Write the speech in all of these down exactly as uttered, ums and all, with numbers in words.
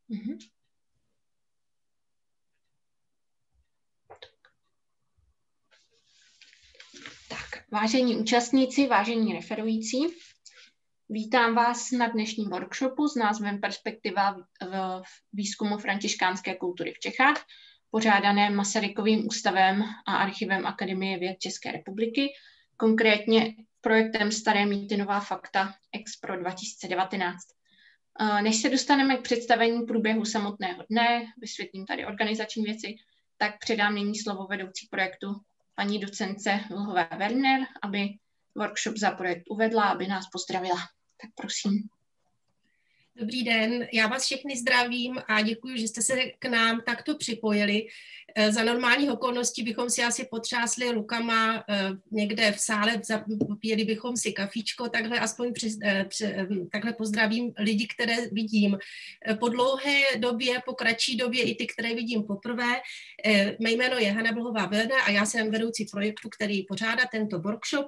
Mhm. Tak, vážení účastníci, vážení referující, vítám vás na dnešním workshopu s názvem Perspektiva v výzkumu františkánské kultury v Čechách, pořádaném Masarykovým ústavem a archivem Akademie věd České republiky, konkrétně projektem Staré mýty, nová fakta Expro dva tisíce devatenáct. Než se dostaneme k představení průběhu samotného dne, vysvětlím tady organizační věci, tak předám nyní slovo vedoucí projektu paní docence Vlhové Werner, aby workshop za projekt uvedla, aby nás pozdravila. Tak prosím. Dobrý den, já vás všechny zdravím a děkuji, že jste se k nám takto připojili. Za normálních okolností bychom si asi potřásli rukama někde v sále, popíjeli bychom si kafíčko, takhle aspoň při, při, takhle pozdravím lidi, které vidím po dlouhé době, po kratší době i ty, které vidím poprvé. Mé jméno je Hana Vlhová Werner a já jsem vedoucí projektu, který pořádá tento workshop.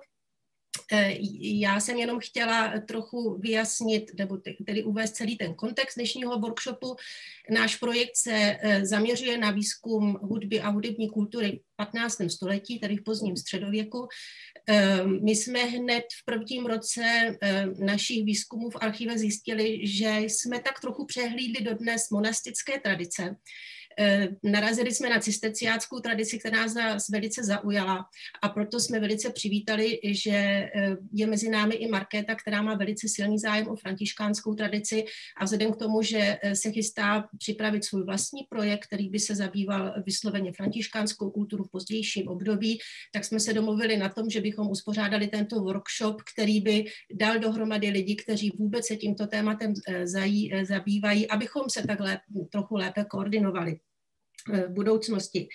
Já jsem jenom chtěla trochu vyjasnit, nebo tedy uvést celý ten kontext dnešního workshopu. Náš projekt se zaměřuje na výzkum hudby a hudební kultury v patnáctém století, tedy v pozdním středověku. My jsme hned v prvním roce našich výzkumů v archive zjistili, že jsme tak trochu přehlídli dodnes monastické tradice. Narazili jsme na cisterciáckou tradici, která nás velice zaujala a proto jsme velice přivítali, že je mezi námi i Markéta, která má velice silný zájem o františkánskou tradici a vzhledem k tomu, že se chystá připravit svůj vlastní projekt, který by se zabýval vysloveně františkánskou kulturu v pozdějším období, tak jsme se domluvili na tom, že bychom uspořádali tento workshop, který by dal dohromady lidi, kteří vůbec se tímto tématem zabývají, abychom se takhle trochu lépe koordinovali v budoucnosti.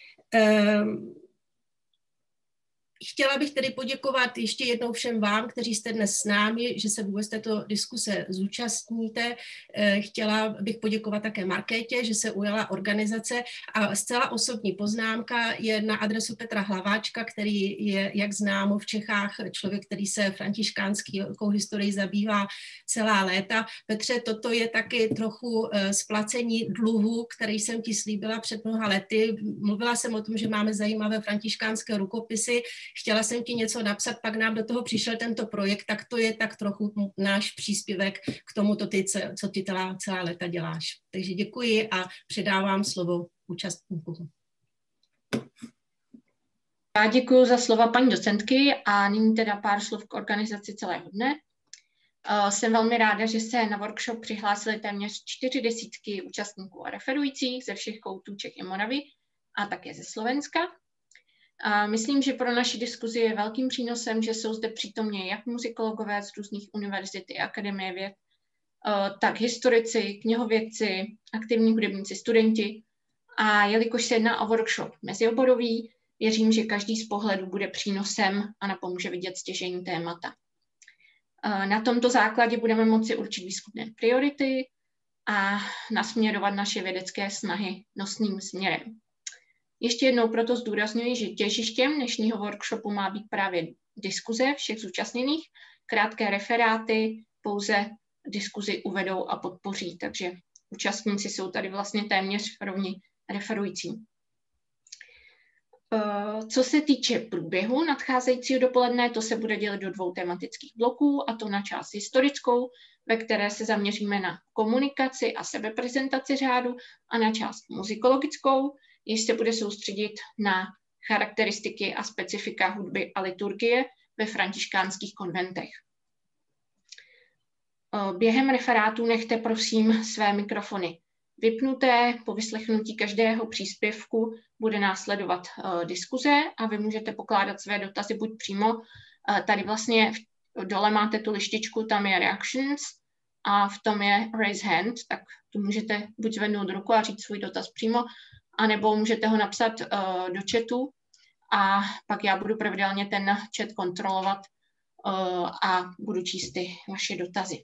Chtěla bych tedy poděkovat ještě jednou všem vám, kteří jste dnes s námi, že se vůbec této diskuse zúčastníte. Chtěla bych poděkovat také Markétě, že se ujala organizace a zcela osobní poznámka je na adresu Petra Hlaváčka, který je, jak známo, v Čechách člověk, který se františkánskou historií zabývá celá léta. Petře, toto je taky trochu splacení dluhu, který jsem ti slíbila před mnoha lety. Mluvila jsem o tom, že máme zajímavé františkánské rukopisy. Chtěla jsem ti něco napsat, pak nám do toho přišel tento projekt, tak to je tak trochu náš příspěvek k tomu, ty, co ty celá, celá léta děláš. Takže děkuji a předávám slovo účastníkům. Já děkuji za slova paní docentky a nyní teda pár slov k organizaci celého dne. Uh, jsem velmi ráda, že se na workshop přihlásili téměř čtyři desítky účastníků a referujících ze všech koutů Čech i Moravy a také ze Slovenska. A myslím, že pro naši diskuzi je velkým přínosem, že jsou zde přítomně jak muzikologové z různých univerzit a akademie věd, tak historici, knihovědci, aktivní hudebníci, studenti. A jelikož se jedná o workshop mezioborový, věřím, že každý z pohledů bude přínosem a napomůže vidět stěžejní témata. Na tomto základě budeme moci určit výzkumné priority a nasměrovat naše vědecké snahy nosným směrem. Ještě jednou proto zdůrazňuji, že těžištěm dnešního workshopu má být právě diskuze všech zúčastněných. Krátké referáty pouze diskuzi uvedou a podpoří, takže účastníci jsou tady vlastně téměř rovni referujícím. Co se týče průběhu nadcházejícího dopoledne, to se bude dělit do dvou tematických bloků, a to na část historickou, ve které se zaměříme na komunikaci a sebeprezentaci řádu, a na část muzikologickou, jež se bude soustředit na charakteristiky a specifika hudby a liturgie ve františkánských konventech. Během referátů nechte prosím své mikrofony vypnuté, po vyslechnutí každého příspěvku bude následovat uh, diskuze a vy můžete pokládat své dotazy buď přímo, uh, tady vlastně v, dole máte tu lištičku, tam je reactions a v tom je raise hand, tak tu můžete buď zvednout ruku a říct svůj dotaz přímo, anebo můžete ho napsat uh, do chatu a pak já budu pravidelně ten chat kontrolovat uh, a budu číst ty vaše dotazy.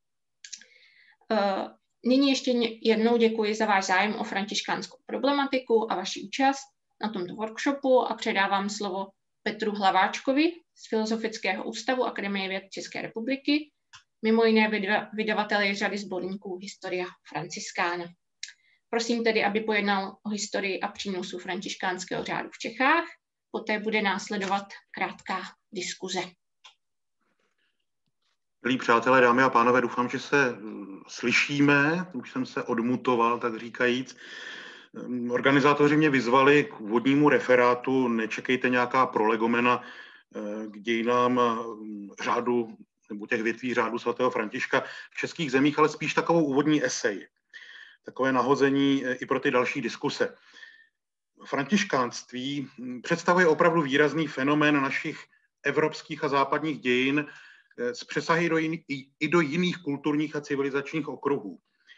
Uh, nyní ještě jednou děkuji za váš zájem o františkánskou problematiku a vaši účast na tomto workshopu a předávám slovo Petru Hlaváčkovi z Filozofického ústavu Akademie věd České republiky, Mimo jiné vydavatel řady sborníků Historia Franciscana. Prosím tedy, aby pojednal o historii a přínosu františkánského řádu v Čechách. Poté bude následovat krátká diskuze. Milí přátelé, dámy a pánové, doufám, že se slyšíme. Už jsem se odmutoval, tak říkajíc. Organizátoři mě vyzvali k úvodnímu referátu. Nečekejte nějaká prolegomena k dějinám řádu nebo těch větví řádu svatého Františka v českých zemích, ale spíš takovou úvodní esej. Takové nahození i pro ty další diskuse. Františkánství představuje opravdu výrazný fenomén našich evropských a západních dějin s přesahy do jin, i, i do jiných kulturních a civilizačních okruhů.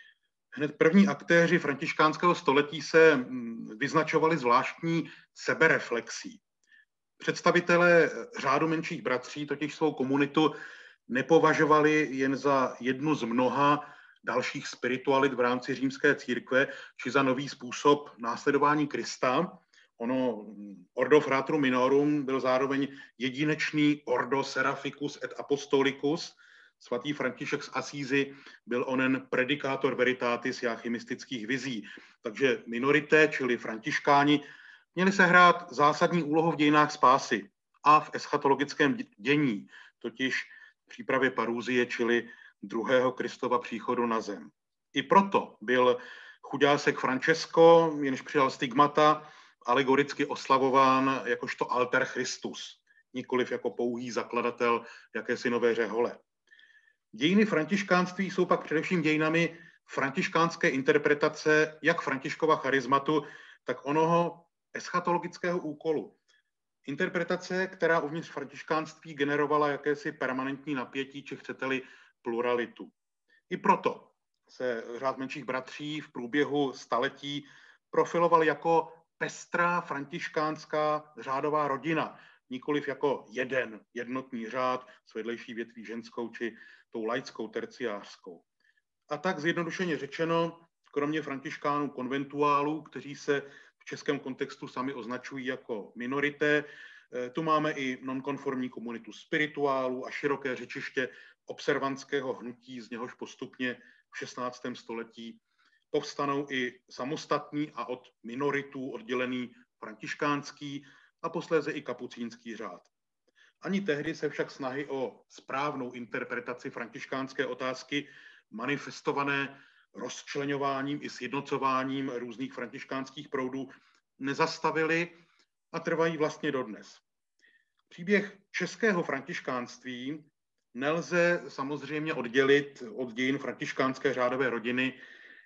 Hned první aktéři františkánského století se vyznačovali zvláštní sebereflexí. Představitelé řádu menších bratří totiž svou komunitu nepovažovali jen za jednu z mnoha dalších spiritualit v rámci římské církve, či za nový způsob následování Krista. Ono, Ordo Fratrum Minorum byl zároveň jedinečný Ordo Seraphicus et Apostolicus. Svatý František z Asízy byl onen predikátor veritatis jáchymistických vizí. Takže minorité, čili františkáni, měli sehrát zásadní úlohu v dějinách spásy a v eschatologickém dění, totiž v přípravě paruzie, čili druhého Kristova příchodu na zem. I proto byl chudásek Francesco, jenž přijal stigmata, alegoricky oslavován jakožto alter Christus, nikoliv jako pouhý zakladatel jakési nové řehole. Dějiny františkánství jsou pak především dějinami františkánské interpretace jak Františkova charizmatu, tak onoho eschatologického úkolu. Interpretace, která uvnitř františkánství generovala jakési permanentní napětí, či chcete-li pluralitu. I proto se řád menších bratří v průběhu staletí profiloval jako pestrá františkánská řádová rodina, nikoliv jako jeden jednotný řád s vedlejší větví ženskou či tou laickou terciářskou. A tak zjednodušeně řečeno, kromě františkánů konventuálů, kteří se v českém kontextu sami označují jako minorité, tu máme i nonkonformní komunitu spirituálů a široké řečiště observantského hnutí, z něhož postupně v šestnáctém století povstanou i samostatní a od minoritů oddělený františkánský a posléze i kapucínský řád. Ani tehdy se však snahy o správnou interpretaci františkánské otázky manifestované rozčleňováním i sjednocováním různých františkánských proudů nezastavily a trvají vlastně dodnes. Příběh českého františkánství nelze samozřejmě oddělit od dějin františkánské řádové rodiny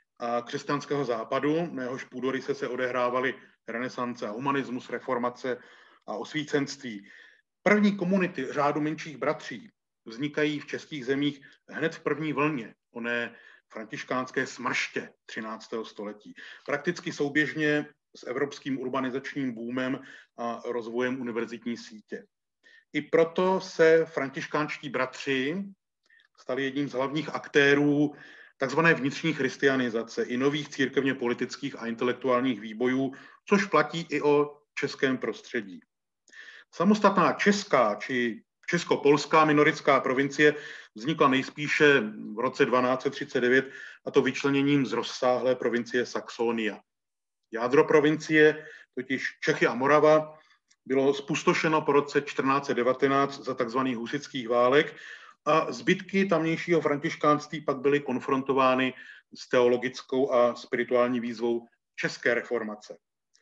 a křesťanského západu, na jehož půdoryse se odehrávaly renesance a humanismus, reformace a osvícenství. První komunity řádu menších bratří vznikají v českých zemích hned v první vlně oné františkánské smrště třináctého století. Prakticky souběžně s evropským urbanizačním boomem a rozvojem univerzitní sítě. I proto se františkánští bratři stali jedním z hlavních aktérů takzvané vnitřní christianizace i nových církevně politických a intelektuálních výbojů, což platí i o českém prostředí. Samostatná česká či česko-polská minoritská provincie vznikla nejspíše v roce dvanáct set třicet devět, a to vyčleněním z rozsáhlé provincie Saxonia. Jádro provincie, totiž Čechy a Morava, bylo spustošeno po roce čtrnáct set devatenáct za tzv. Husitských válek a zbytky tamnějšího františkánství pak byly konfrontovány s teologickou a spirituální výzvou české reformace.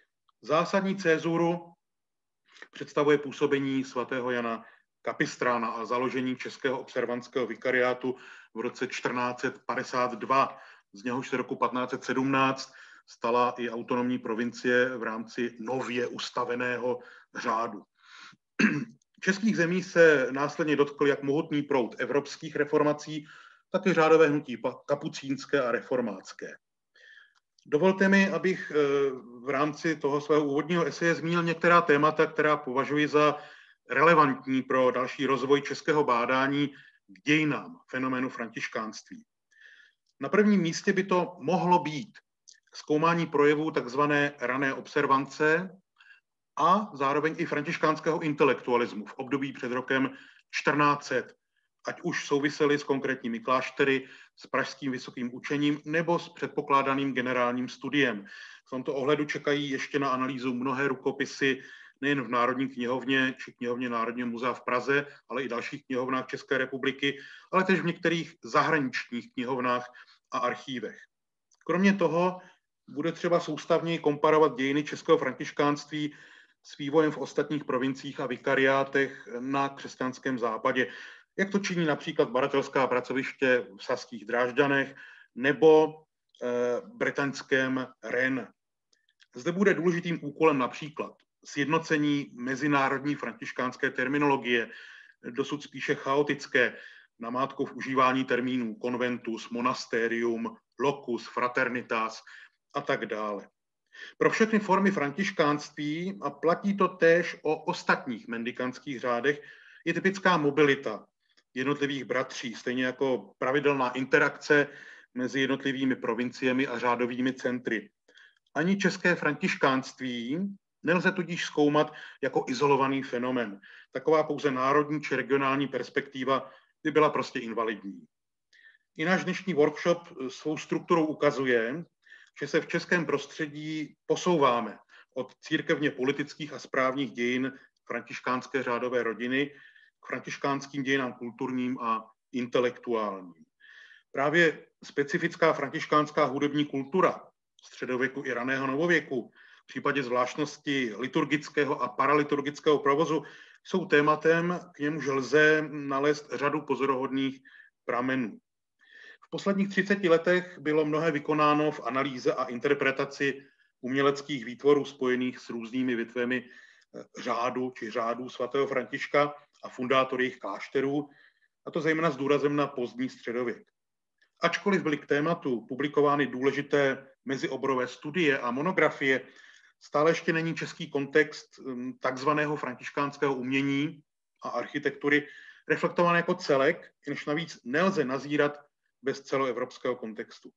Zásadní cézuru představuje působení svatého Jana Kapistrána a založení Českého observantského vikariátu v roce čtrnáct set padesát dva. Z něhož se roku patnáct set sedmnáct stala i autonomní provincie v rámci nově ustaveného řádu. Českých zemí se následně dotkl jak mohutný proud evropských reformací, tak i řádové hnutí kapucínské a reformácké. Dovolte mi, abych v rámci toho svého úvodního eseje zmínil některá témata, která považuji za relevantní pro další rozvoj českého bádání k dějinám fenoménu františkánství. Na prvním místě by to mohlo být zkoumání projevů takzvané rané observance a zároveň i františkánského intelektualismu v období před rokem čtrnáct set ať už souvisely s konkrétními kláštery, s pražským vysokým učením nebo s předpokládaným generálním studiem. V tomto ohledu čekají ještě na analýzu mnohé rukopisy nejen v Národní knihovně či knihovně Národního muzea v Praze, ale i dalších knihovnách České republiky, ale též v některých zahraničních knihovnách a archívech. Kromě toho bude třeba soustavněji komparovat dějiny českého františkánství s vývojem v ostatních provinciích a vikariátech na křesťanském západě, jak to činí například baratelská pracoviště v Saských Drážďanech nebo eh, bretaňském Rennes. Zde bude důležitým úkolem například sjednocení mezinárodní františkánské terminologie, dosud spíše chaotické, namátkou v užívání termínů konventus, monasterium, locus, fraternitas a tak dále. Pro všechny formy františkánství, a platí to též o ostatních mendikantských řádech, je typická mobilita jednotlivých bratří, stejně jako pravidelná interakce mezi jednotlivými provinciemi a řádovými centry. Ani české františkánství nelze tudíž zkoumat jako izolovaný fenomén. Taková pouze národní či regionální perspektiva by byla prostě invalidní. I náš dnešní workshop svou strukturou ukazuje, že se v českém prostředí posouváme od církevně politických a správních dějin františkánské řádové rodiny k františkánským dějinám kulturním a intelektuálním. Právě specifická františkánská hudební kultura středověku i raného novověku, v případě zvláštnosti liturgického a paraliturgického provozu, jsou tématem, k němuž lze nalézt řadu pozoruhodných pramenů. V posledních třiceti letech bylo mnohé vykonáno v analýze a interpretaci uměleckých výtvorů spojených s různými větvemi řádu či řádů svatého Františka a fundátor jejich klášterů, a to zejména s důrazem na pozdní středověk. Ačkoliv byly k tématu publikovány důležité mezioborové studie a monografie, stále ještě není český kontext takzvaného františkánského umění a architektury reflektován jako celek, jenž navíc nelze nazírat bez celoevropského kontextu.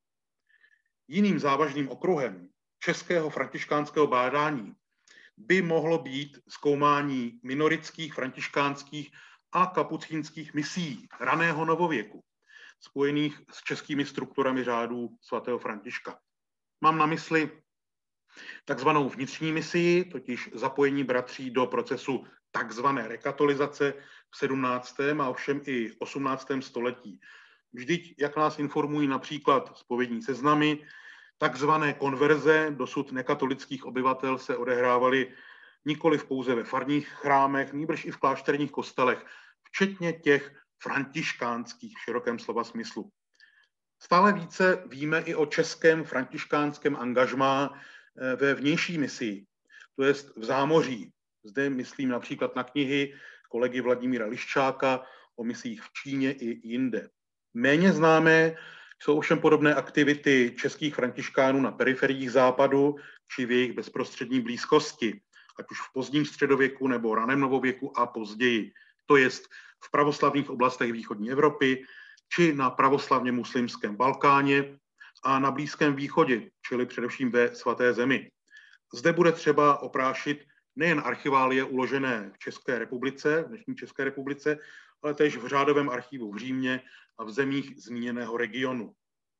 Jiným závažným okruhem českého františkánského bádání by mohlo být zkoumání minoritských, františkánských a kapucínských misií raného novověku, spojených s českými strukturami řádů svatého Františka. Mám na mysli takzvanou vnitřní misii, totiž zapojení bratří do procesu takzvané rekatolizace v sedmnáctém a ovšem i osmnáctém století. Vždyť, jak nás informují například zpovědní seznamy, takzvané konverze dosud nekatolických obyvatel se odehrávaly nikoliv pouze ve farních chrámech, nýbrž i v klášterních kostelech, včetně těch františkánských v širokém slova smyslu. Stále více víme i o českém františkánském angažmá ve vnější misii, to jest v zámoří. Zde myslím například na knihy kolegy Vladimíra Liščáka o misích v Číně i jinde. Méně známé jsou ovšem podobné aktivity českých františkánů na periferiích západu či v jejich bezprostřední blízkosti, ať už v pozdním středověku nebo raném novověku a později, to jest v pravoslavných oblastech východní Evropy či na pravoslavně muslimském Balkáně a na Blízkém východě, čili především ve Svaté zemi. Zde bude třeba oprášit nejen archiválie uložené v České republice, v dnešní České republice, ale též v řádovém archivu v Římě a v zemích zmíněného regionu.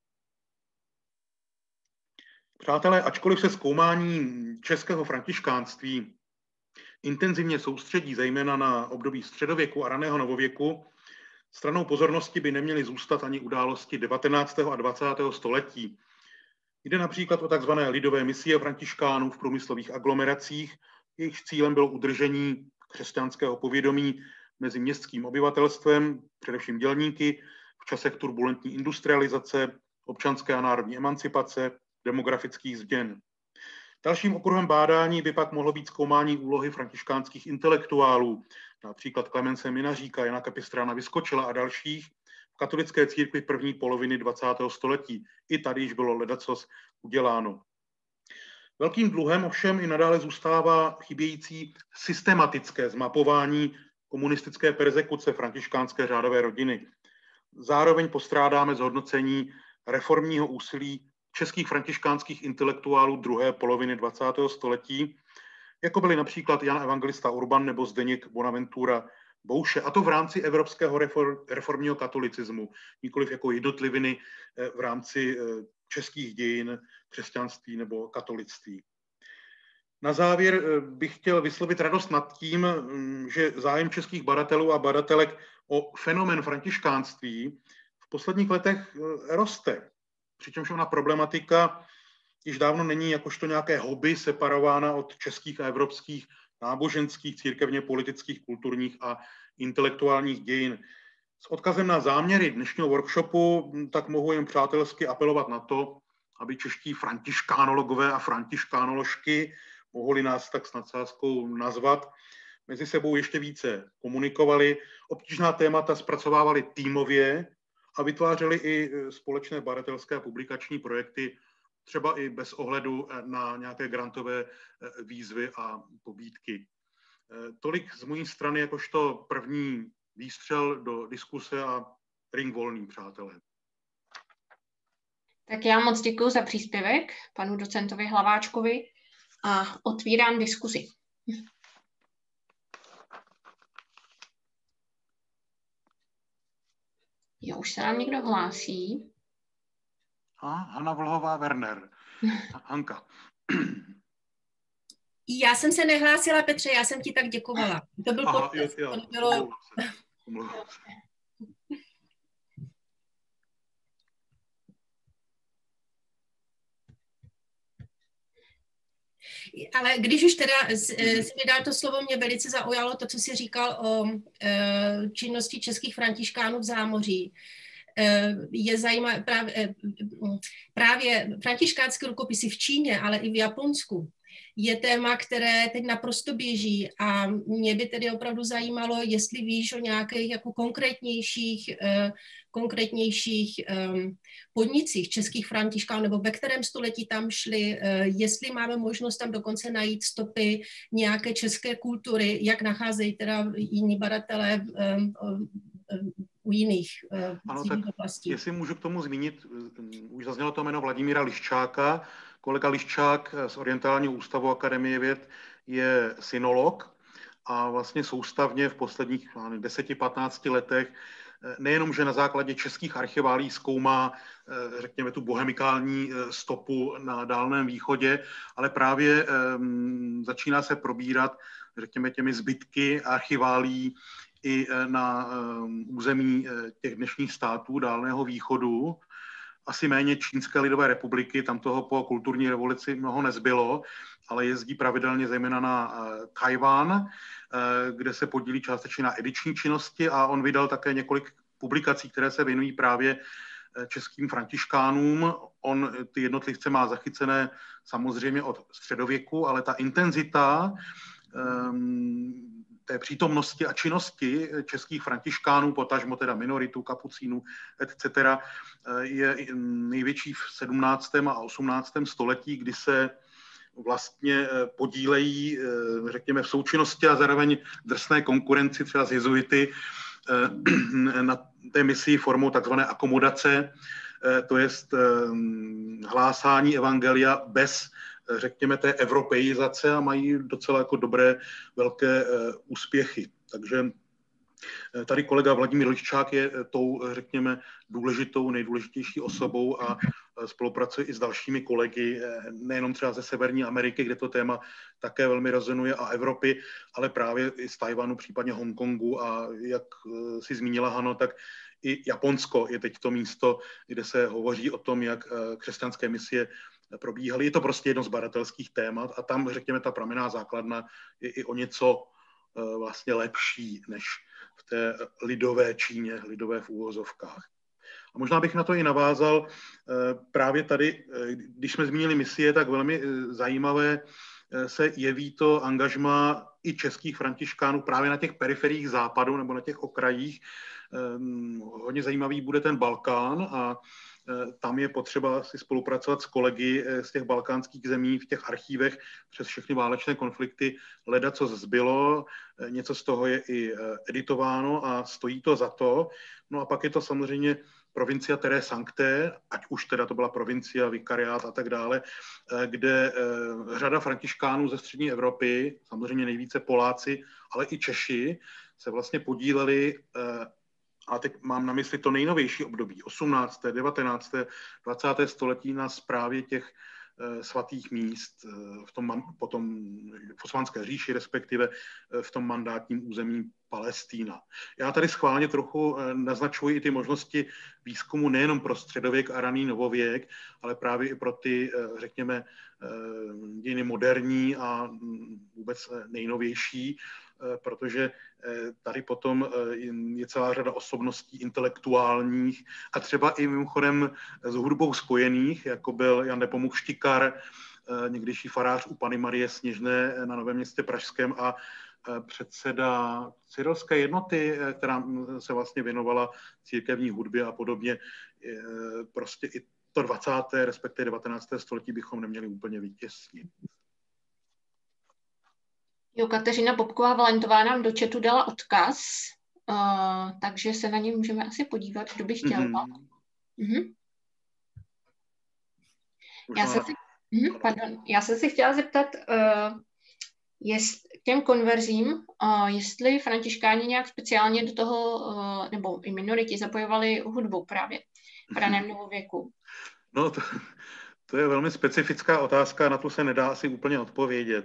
Přátelé, ačkoliv se zkoumání českého františkánství intenzivně soustředí zejména na období středověku a raného novověku, stranou pozornosti by neměly zůstat ani události devatenáctého a dvacátého století. Jde například o tzv. Lidové misie františkánů v průmyslových aglomeracích, jejichž cílem bylo udržení křesťanského povědomí mezi městským obyvatelstvem, především dělníky, v časech turbulentní industrializace, občanské a národní emancipace, demografických změn. Dalším okruhem bádání by pak mohlo být zkoumání úlohy františkánských intelektuálů, například Klemence Minaříka, Jana Kapistrána Vyskočila a dalších, v katolické církvi první poloviny dvacátého století. I tady již bylo ledacos uděláno. Velkým dluhem ovšem i nadále zůstává chybějící systematické zmapování komunistické perzekuce františkánské řádové rodiny. Zároveň postrádáme zhodnocení reformního úsilí českých františkánských intelektuálů druhé poloviny dvacátého století, jako byli například Jan Evangelista Urban nebo Zdeněk Bonaventura Bouše, a to v rámci evropského reformního katolicismu, nikoliv jako jednotliviny v rámci českých dějin, křesťanství nebo katolictví. Na závěr bych chtěl vyslovit radost nad tím, že zájem českých badatelů a badatelek o fenomén františkánství v posledních letech roste. Přičemž ona problematika již dávno není jakožto nějaké hobby separována od českých a evropských náboženských, církevně politických, kulturních a intelektuálních dějin. S odkazem na záměry dnešního workshopu tak mohu jen přátelsky apelovat na to, aby čeští františkánologové a františkánoložky, mohli nás tak s nadsázkou nazvat, mezi sebou ještě více komunikovali, obtížná témata zpracovávali týmově a vytvářeli i společné badatelské a publikační projekty, třeba i bez ohledu na nějaké grantové výzvy a pobídky. Tolik z mojí strany jakožto první výstřel do diskuse a ring volný, přátelé. Tak já moc děkuji za příspěvek panu docentovi Hlaváčkovi a otvírám diskuzi. Jo, už se nám někdo hlásí. A Hana Vlhová-Werner. Hanka. Já jsem se nehlásila, Petře, já jsem ti tak děkovala. To byl Aha, podcast. jo, jo. To bylo... Omlouvám se. Ale když už teda si mi dal to slovo, mě velice zaujalo to, co jsi říkal o činnosti českých františkánů v zámoří. Je zajímavé právě, právě františkánské rukopisy v Číně, ale i v Japonsku je téma, které teď naprosto běží a mě by tedy opravdu zajímalo, jestli víš o nějakých jako konkrétnějších, konkrétnějších podnicích českých františkánů, nebo ve kterém století tam šli, jestli máme možnost tam dokonce najít stopy nějaké české kultury, jak nacházejí teda jiní badatelé u jiných, ano, tak oblastí. Jestli můžu k tomu zmínit, už zaznělo to jméno Vladimíra Liščáka. Kolega Liščák z Orientálního ústavu Akademie věd je synolog a vlastně soustavně v posledních deseti patnácti letech nejenom, že na základě českých archiválí zkoumá, řekněme, tu bohemikální stopu na Dálném východě, ale právě začíná se probírat, řekněme, těmi zbytky archiválí i na území těch dnešních států Dálného východu. Asi méně Čínské lidové republiky, tam toho po kulturní revoluci mnoho nezbylo, ale jezdí pravidelně zejména na Tchaj-wan, kde se podílí částečně na ediční činnosti a on vydal také několik publikací, které se věnují právě českým františkánům. On ty jednotlivce má zachycené samozřejmě od středověku, ale ta intenzita um, té přítomnosti a činnosti českých františkánů, potažmo teda minoritů, kapucínů, et cetera, je největší v sedmnáctém a osmnáctém století, kdy se vlastně podílejí, řekněme, v součinnosti a zároveň drsné konkurenci třeba z jezuity na té misi formou takzvané akomodace, to jest hlásání evangelia bez, řekněme, té evropeizace a mají docela jako dobré, velké úspěchy. Takže tady kolega Vladimír Liščák je tou, řekněme, důležitou, nejdůležitější osobou a spolupracuje i s dalšími kolegy, nejenom třeba ze Severní Ameriky, kde to téma také velmi rezonuje, a Evropy, ale právě i z Tajvanu, případně Hongkongu, a jak si zmínila Hano, tak i Japonsko je teď to místo, kde se hovoří o tom, jak křesťanské misie probíhaly. Je to prostě jedno z badatelských témat a tam, řekněme, ta pramenná základna je i o něco vlastně lepší než v té lidové Číně, lidové v úvozovkách. A možná bych na to i navázal právě tady, když jsme zmínili misie, tak velmi zajímavé se jeví to angažmá i českých františkánů právě na těch periferiích západu nebo na těch okrajích. Hodně zajímavý bude ten Balkán a tam je potřeba si spolupracovat s kolegy z těch balkánských zemí v těch archívech přes všechny válečné konflikty, hledat, co zbylo, něco z toho je i editováno a stojí to za to. No a pak je to samozřejmě provincia Terre Sanctae, ať už teda to byla provincia, vikariát a tak dále, kde řada františkánů ze střední Evropy, samozřejmě nejvíce Poláci, ale i Češi, se vlastně podíleli, a teď mám na mysli to nejnovější období, osmnácté, devatenácté, dvacáté století na správě těch svatých míst v tom, potom v Osmanské říši, respektive v tom mandátním území Palestína. Já tady schválně trochu naznačuji i ty možnosti výzkumu nejenom pro středověk a raný novověk, ale právě i pro ty, řekněme, dějiny moderní a vůbec nejnovější, protože tady potom je celá řada osobností intelektuálních a třeba i mimochodem s hudbou spojených, jako byl Jan Nepomuk Štikar, někdejší farář u Panny Marie Sněžné na Novém Městě pražském a předseda Cyrilské jednoty, která se vlastně věnovala církevní hudbě a podobně. Prostě i to dvacáté respektive devatenácté století bychom neměli úplně vytěsnit. Jo, Kateřina Bobková-Valentová nám do chatu dala odkaz, uh, takže se na něj můžeme asi podívat, kdo by chtěl. Mm-hmm. Mm-hmm. Já, jsem si, mm, pardon, já jsem si chtěla zeptat, uh, jest, k těm konverzím, uh, jestli františkáni nějak speciálně do toho, uh, nebo i minority zapojovali hudbu právě v raném novověku. No, to, to je velmi specifická otázka, na to se nedá asi úplně odpovědět.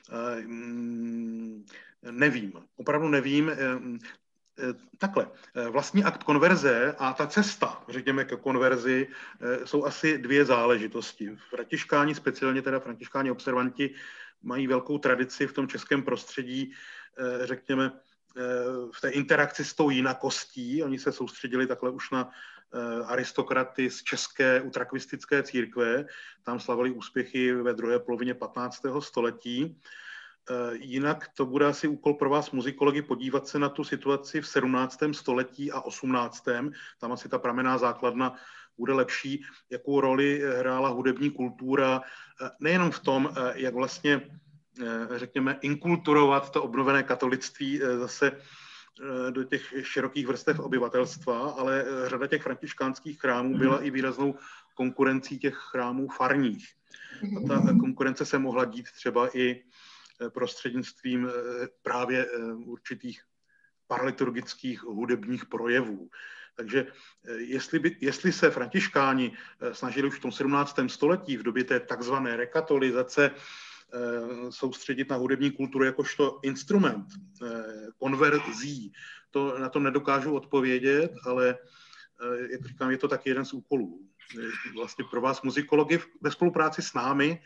Nevím, opravdu nevím. Takhle, vlastní akt konverze a ta cesta, řekněme, ke konverzi, jsou asi dvě záležitosti. Františkáni, speciálně teda františkáni observanti, mají velkou tradici v tom českém prostředí, řekněme, v té interakci s tou jinakostí. Oni se soustředili takhle už na aristokraty z české utrakvistické církve. Tam slavili úspěchy ve druhé polovině patnáctého století. Jinak to bude asi úkol pro vás muzikology podívat se na tu situaci v sedmnáctém století a osmnáctém Tam asi ta pramenná základna bude lepší, jakou roli hrála hudební kultura, nejenom v tom, jak vlastně, řekněme, inkulturovat to obnovené katolictví zase do těch širokých vrstev obyvatelstva, ale řada těch františkánských chrámů byla i výraznou konkurencí těch chrámů farních. A ta konkurence se mohla dít třeba i prostřednictvím právě určitých paraliturgických hudebních projevů. Takže jestli, by, jestli se františkáni snažili už v tom sedmnáctém století, v době té takzvané rekatolizace, soustředit na hudební kulturu jakožto instrument konverzí, to na to nedokážu odpovědět, ale jak říkám, je to taky jeden z úkolů. Vlastně pro vás muzikology ve spolupráci s námi,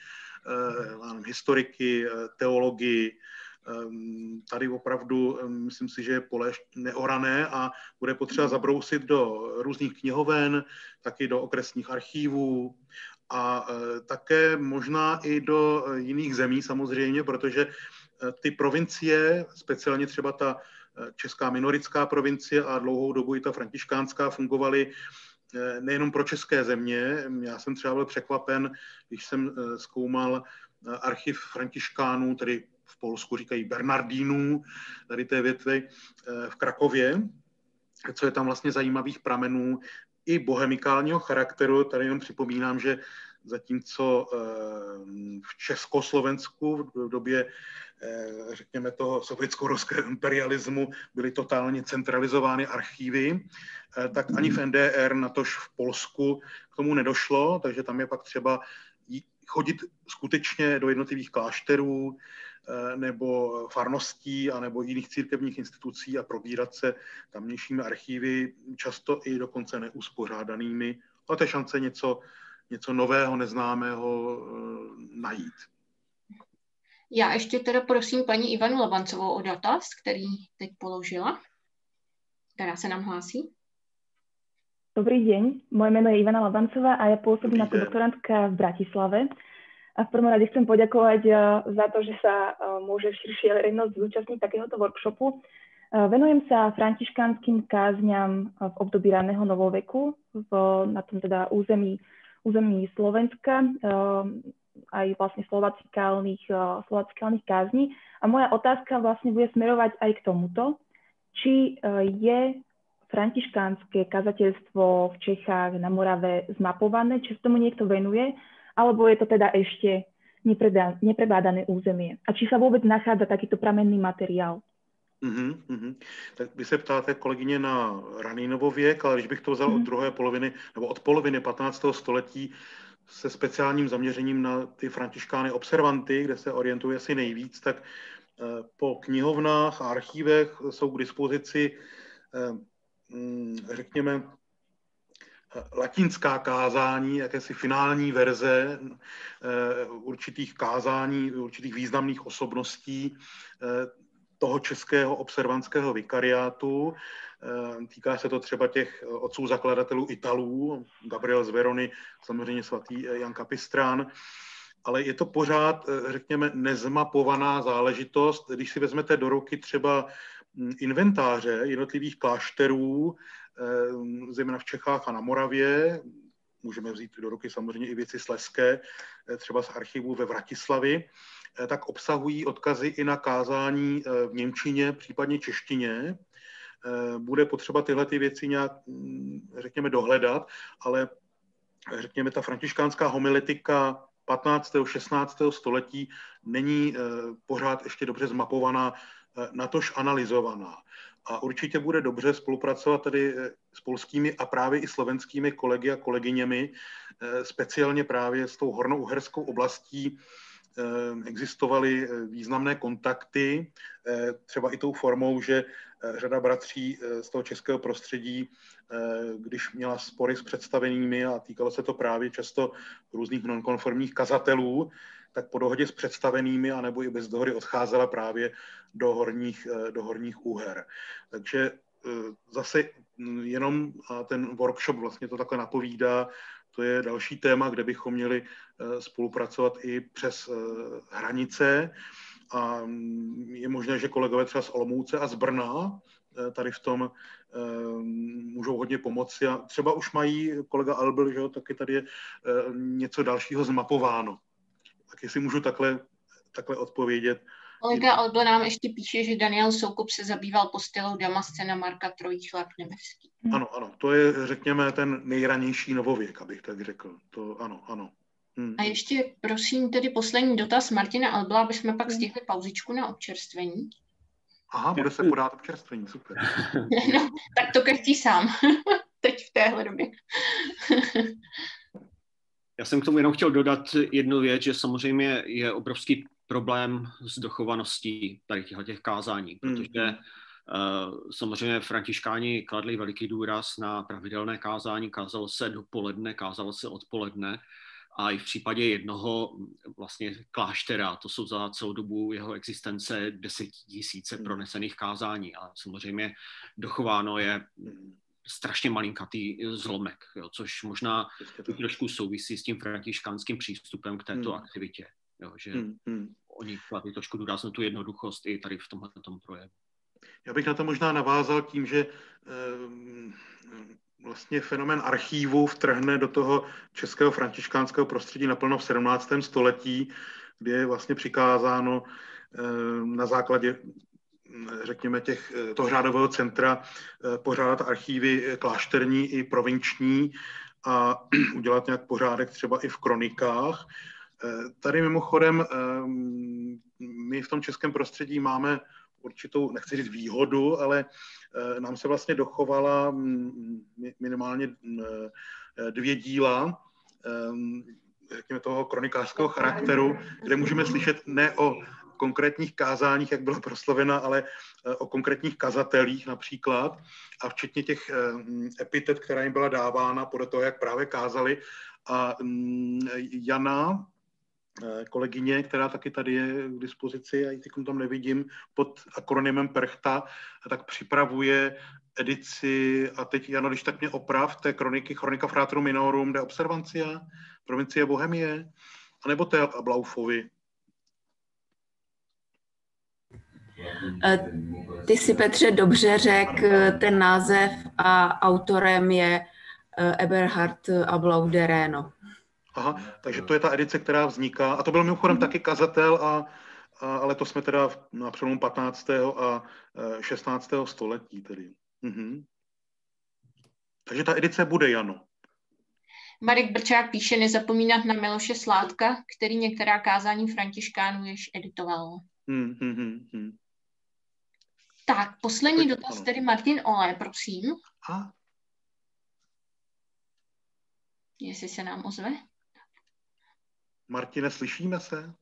historiky, teologi, tady opravdu myslím si, že je pole neorané a bude potřeba zabrousit do různých knihoven, taky do okresních archívů a také možná i do jiných zemí samozřejmě, protože ty provincie, speciálně třeba ta česká minoritská provincie a dlouhou dobu i ta františkánská fungovaly nejenom pro české země. Já jsem třeba byl překvapen, když jsem zkoumal archiv františkánů, tedy v Polsku říkají Bernardínů, tady té větvy v Krakově, co je tam vlastně zajímavých pramenů i bohemikálního charakteru. Tady jenom připomínám, že zatímco v Československu v době, řekněme, toho sovětsko-ruského imperialismu byly totálně centralizovány archívy, tak ani v N D R, natož v Polsku k tomu nedošlo, takže tam je pak třeba chodit skutečně do jednotlivých klášterů nebo farností a nebo jiných církevních institucí a probírat se tamnějšími archívy, často i dokonce neuspořádanými, ale to je šance něco, něco nového, neznámého najít. Já ještě teda prosím paní Ivanu Lavancovou o dotaz, který teď položila, která se nám hlásí. Dobrý deň, moje meno je Ivana Lavancová a ja pôsobím ako doktorantka v Bratislave. A v prvom rade chcem poďakovať za to, že sa môže širšia verejnosť zúčastniť takéhoto workshopu. Venujem sa františkánskym kázňam v období raného novoveku, v, na tom teda území, území Slovenska, aj vlastne slovackálnych, slovackálnych kázní. A moja otázka vlastne bude smerovať aj k tomuto, či je františkánske kazateľstvo v Čechách, na Morave zmapované, či sa tomu niekto venuje, alebo je to teda ešte neprebádané územie. A či sa vôbec nachádza takýto pramenný materiál? Mm-hmm, mm-hmm. Tak vy se ptáte, kolegyně, na raný novověk, ale když bych to vzal mm. od druhé poloviny, nebo od poloviny patnáctého století se speciálním zaměřením na ty františkány observanty, kde se orientuje asi nejvíc, tak po knihovnách a archívech jsou k dispozici, řekněme, latinská kázání, jakési finální verze určitých kázání, určitých významných osobností toho českého observantského vikariátu. Týká se to třeba těch otců zakladatelů Italů, Gabriel z Verony, samozřejmě svatý Jan Kapistrán, ale je to pořád, řekněme, nezmapovaná záležitost. Když si vezmete do ruky třeba inventáře jednotlivých klášterů, zejména v Čechách a na Moravě, můžeme vzít do ruky samozřejmě i věci slezské, třeba z archivů ve Vratislavi, tak obsahují odkazy i na kázání v němčině, případně češtině. Bude potřeba tyhle ty věci nějak, řekněme, dohledat, ale řekněme, ta františkánská homiletika patnáctého šestnáctého století není pořád ještě dobře zmapovaná, natož analyzovaná. A určitě bude dobře spolupracovat tady s polskými a právě i slovenskými kolegy a kolegyněmi, speciálně právě s tou hornouherskou oblastí. Existovaly významné kontakty, třeba i tou formou, že řada bratří z toho českého prostředí, když měla spory s představenými, a týkalo se to právě často různých nonkonformních kazatelů, tak po dohodě s představenými, anebo i bez dohody odcházela právě do horních, do horních úher. Takže zase jenom ten workshop vlastně to takhle napovídá. To je další téma, kde bychom měli spolupracovat i přes hranice. A je možné, že kolegové třeba z Olomouce a z Brna tady v tom můžou hodně pomoci. A třeba už mají, kolega Albl, že jo, taky tady je něco dalšího zmapováno. Tak jestli můžu takhle, takhle odpovědět. Kolega Albl nám ještě píše, že Daniel Soukup se zabýval postelou Damascena Marka Trojíchlap Nemevský. Ano, ano, to je, řekněme, ten nejranější novověk, abych tak řekl. To ano, ano. Hmm. A ještě prosím tedy poslední dotaz Martina Albla, aby jsme pak stihli pauzičku na občerstvení. Aha, bude se podat občerstvení, super. No, tak to každý sám. Teď v téhle době. Já jsem k tomu jenom chtěl dodat jednu věc, že samozřejmě je obrovský problém s dochovaností tady těch kázání, protože hmm. uh, samozřejmě františkáni kladli veliký důraz na pravidelné kázání, kázalo se dopoledne, kázalo se odpoledne a i v případě jednoho vlastně kláštera, to jsou za celou dobu jeho existence desetitisíce pronesených kázání a samozřejmě dochováno je strašně malinkatý zlomek, jo, což možná trošku souvisí s tím františkánským přístupem k této hmm. aktivitě, jo, že hmm. Hmm. oni kladli trošku důraz na tu jednoduchost i tady v tomhle tom projevu. Já bych na to možná navázal tím, že eh, vlastně fenomén archívu vtrhne do toho českého františkánského prostředí naplno v sedmnáctém století, kdy je vlastně přikázáno eh, na základě řekněme, těch, toho řádového centra pořádat archívy klášterní i provinční a udělat nějak pořádek třeba i v kronikách. Tady mimochodem my v tom českém prostředí máme určitou, nechci říct výhodu, ale nám se vlastně dochovala minimálně dvě díla, řekněme, toho kronikářského charakteru, kde můžeme slyšet ne o konkrétních kázáních, jak byla proslovena, ale o konkrétních kazatelích například a včetně těch epitet, která jim byla dávána podle toho, jak právě kázali. A Jana, kolegyně, která taky tady je k dispozici, já ji teď tam nevidím, pod akronymem Perchta, tak připravuje edici, a teď Jano, když tak mě oprav, té kroniky Chronica Fraterum Minorum de Observantia, provincie Bohemie, anebo té Ablaufovi. Ty si, Petře, dobře řekl ten název a autorem je Eberhard Ablaudereno. Aha, takže to je ta edice, která vzniká. A to byl mimochodem taky kazatel, a, a, ale to jsme teda na přelomu patnáctého a šestnáctého století tedy. Mhm. Takže ta edice bude, Jano. Marek Brčák píše nezapomínat na Miloše Sládka, který některá kázání františkánů již editoval. Hmm, hmm, hmm, hmm. Tak, poslední dotaz, tedy Martin Ole, prosím. A? Jestli se nám ozve. Martine, slyšíme se?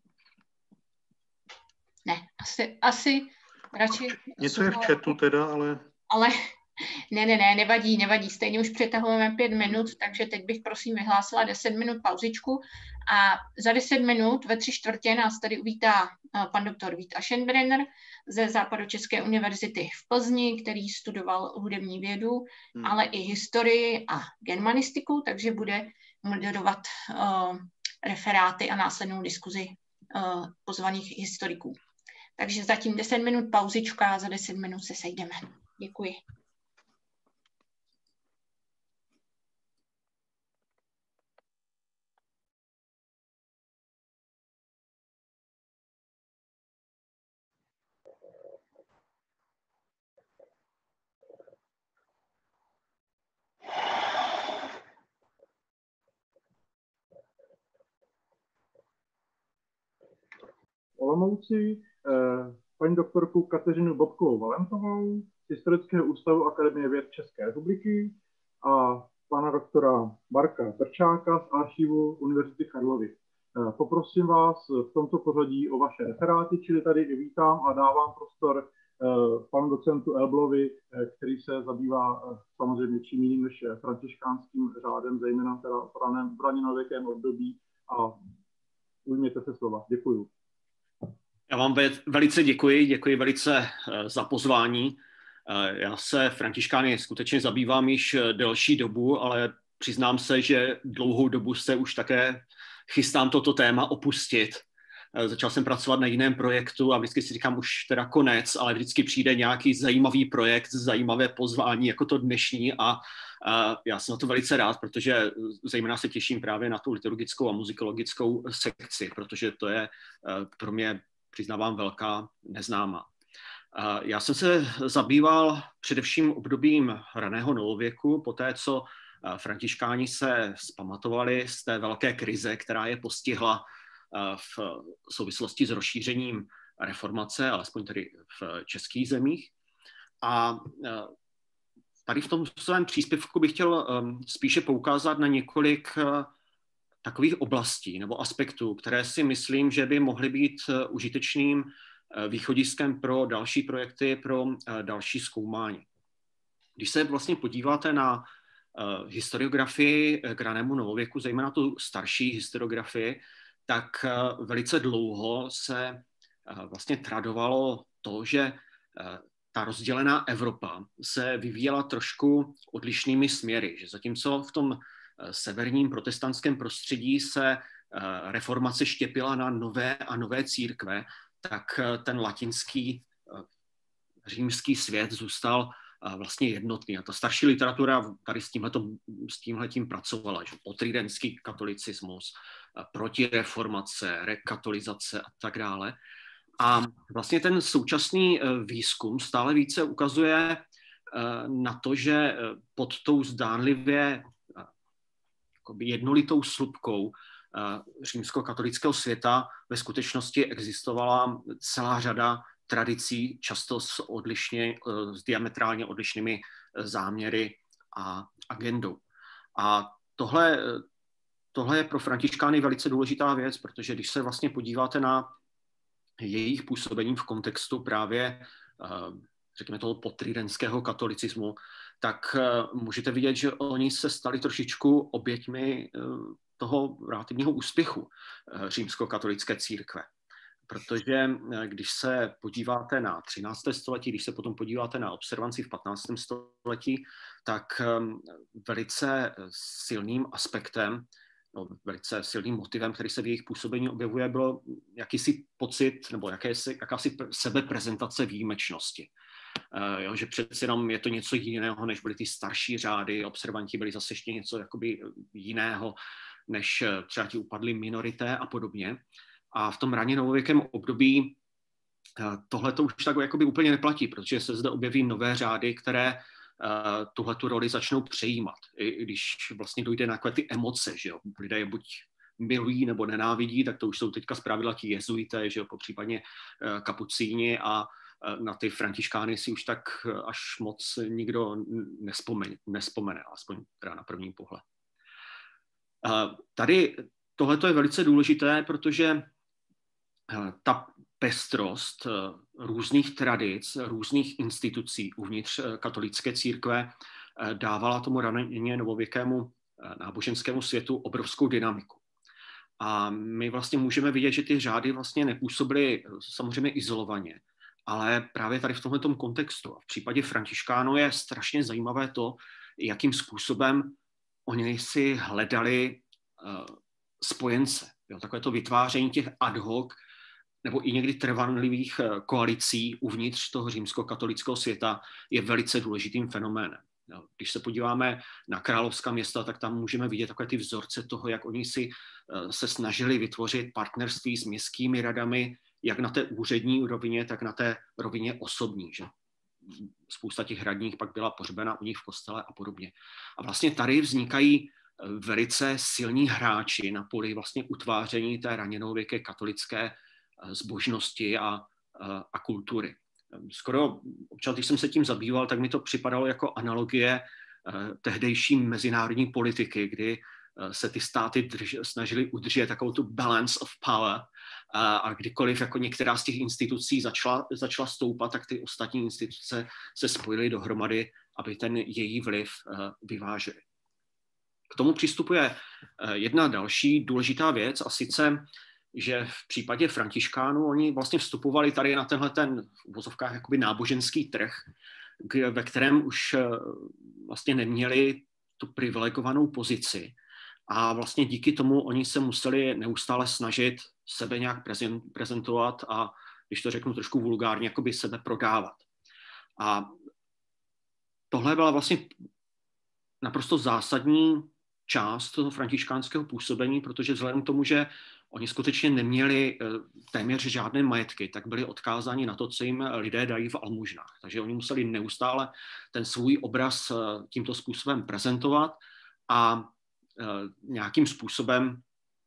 Ne, asi, asi radši... Něco je v chatu teda, ale... Ale ne, ne, ne, nevadí, nevadí. Stejně už přetahujeme pět minut, takže teď bych prosím vyhlásila deset minut pauzičku a za deset minut ve tři čtvrtě nás tady uvítá pan doktor Vít Aschenbrenner ze Západočeské univerzity v Plzni, který studoval hudební vědu, hmm. ale i historii a germanistiku, takže bude moderovat uh, referáty a následnou diskuzi uh, pozvaných historiků. Takže zatím deset minut pauzička a za deset minut se sejdeme. Děkuji. Olomouci eh, paní doktorku Kateřinu Bobkovou-Valentovou z Historického ústavu Akademie věd České republiky a pana doktora Marka Trčáka z archivu Univerzity Karlovy. Eh, poprosím vás v tomto pořadí o vaše referáty, čili tady i vítám a dávám prostor eh, panu docentu Elblovi, eh, který se zabývá eh, samozřejmě čím jiným než františkánským řádem, zejména teda v raninověkém období, a ujměte se slova. Děkuju. Já vám velice děkuji, děkuji velice za pozvání. Já se františkány skutečně zabývám již delší dobu, ale přiznám se, že dlouhou dobu se už také chystám toto téma opustit. Začal jsem pracovat na jiném projektu a vždycky si říkám už teda konec, ale vždycky přijde nějaký zajímavý projekt, zajímavé pozvání jako to dnešní a já jsem na to velice rád, protože zejména se těším právě na tu liturgickou a muzikologickou sekci, protože to je pro mě, přiznávám, velká neznámá. Já jsem se zabýval především obdobím raného novověku, poté co františkáni se vzpamatovali z té velké krize, která je postihla v souvislosti s rozšířením reformace, alespoň tedy v českých zemích. A tady v tom svém příspěvku bych chtěl spíše poukázat na několik takových oblastí nebo aspektů, které si myslím, že by mohly být užitečným východiskem pro další projekty, pro další zkoumání. Když se vlastně podíváte na historiografii k ranému novověku, zejména tu starší historiografii, tak velice dlouho se vlastně tradovalo to, že ta rozdělená Evropa se vyvíjela trošku odlišnými směry, že zatímco v tom severním protestantském prostředí se reformace štěpila na nové a nové církve, tak ten latinský římský svět zůstal vlastně jednotný. A ta starší literatura tady s tímhletom, s tímhletím pracovala, že potridentský katolicismus, protireformace, rekatolizace a tak dále. A vlastně ten současný výzkum stále více ukazuje na to, že pod tou zdánlivě jednolitou slupkou římskokatolického světa ve skutečnosti existovala celá řada tradicí, často s, odlišně, s diametrálně odlišnými záměry a agendou. A tohle, tohle je pro františkány velice důležitá věc, protože když se vlastně podíváte na jejich působení v kontextu právě, řekněme, toho potridentského katolicismu, tak můžete vidět, že oni se stali trošičku oběťmi toho relativního úspěchu římskokatolické církve. Protože když se podíváte na třinácté století, když se potom podíváte na observanci v patnáctém století, tak velice silným aspektem, no, velice silným motivem, který se v jejich působení objevuje, bylo jakýsi pocit nebo jakési, jakási sebeprezentace výjimečnosti. Uh, jo, že přeci jenom je to něco jiného, než byly ty starší řády, observanti byli zase ještě něco jakoby jiného, než třeba ti upadli minorité a podobně. A v tom raně novověkém období uh, tohle to už tak jakoby úplně neplatí, protože se zde objeví nové řády, které uh, tuhletu roli začnou přejímat. I, i když vlastně dojde na takové ty emoce, že jo, lidé je buď milují nebo nenávidí, tak to už jsou teďka zpravidla ti jezuité, že jo, popřípadně uh, kapucíni a na ty františkány si už tak až moc nikdo nespomene, nespomene aspoň teda na první pohled. Tady tohleto je velice důležité, protože ta pestrost různých tradic, různých institucí uvnitř katolické církve dávala tomu raně novověkému náboženskému světu obrovskou dynamiku. A my vlastně můžeme vidět, že ty řády vlastně nepůsobily samozřejmě izolovaně, ale právě tady v tomhletom kontextu. A v případě františkánů je strašně zajímavé to, jakým způsobem oni si hledali uh, spojence. Jo, takové to vytváření těch ad hoc nebo i někdy trvanlivých uh, koalicí uvnitř toho římskokatolického světa je velice důležitým fenoménem. Jo, když se podíváme na královská města, tak tam můžeme vidět takové ty vzorce toho, jak oni si uh, se snažili vytvořit partnerství s městskými radami, jak na té úřední rovině, tak na té rovině osobní. Že? Spousta těch radních pak byla pohřbena u nich v kostele a podobně. A vlastně tady vznikají velice silní hráči na poli vlastně utváření té raněnověké katolické zbožnosti a, a, a kultury. Skoro občas, když jsem se tím zabýval, tak mi to připadalo jako analogie tehdejší mezinárodní politiky, kdy se ty státy drž, snažili udržet takovou tu balance of power a, a kdykoliv jako některá z těch institucí začala, začala stoupat, tak ty ostatní instituce se spojily dohromady, aby ten její vliv uh, vyvážely. K tomu přistupuje uh, jedna další důležitá věc, a sice, že v případě františkánů oni vlastně vstupovali tady na tenhle ten v uvozovkách jakoby náboženský trh, k, ve kterém už uh, vlastně neměli tu privilegovanou pozici. A vlastně díky tomu oni se museli neustále snažit sebe nějak prezentovat a, když to řeknu trošku vulgárně, jakoby sebe prodávat. A tohle byla vlastně naprosto zásadní část toho františkánského působení, protože vzhledem k tomu, že oni skutečně neměli téměř žádné majetky, tak byli odkázáni na to, co jim lidé dají v almužnách. Takže oni museli neustále ten svůj obraz tímto způsobem prezentovat a nějakým způsobem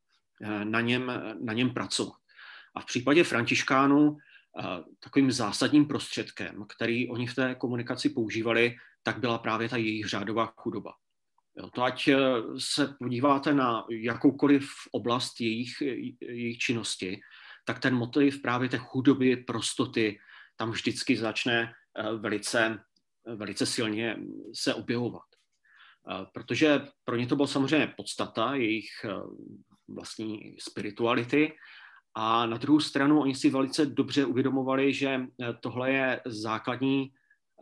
na něm, na něm pracovat. A v případě františkánů takovým zásadním prostředkem, který oni v té komunikaci používali, tak byla právě ta jejich řádová chudoba. Jo, to ať se podíváte na jakoukoliv oblast jejich, jejich činnosti, tak ten motiv právě té chudoby, prostoty, tam vždycky začne velice, velice silně se objevovat. Protože pro ně to bylo samozřejmě podstata jejich vlastní spirituality a na druhou stranu oni si velice dobře uvědomovali, že tohle je základní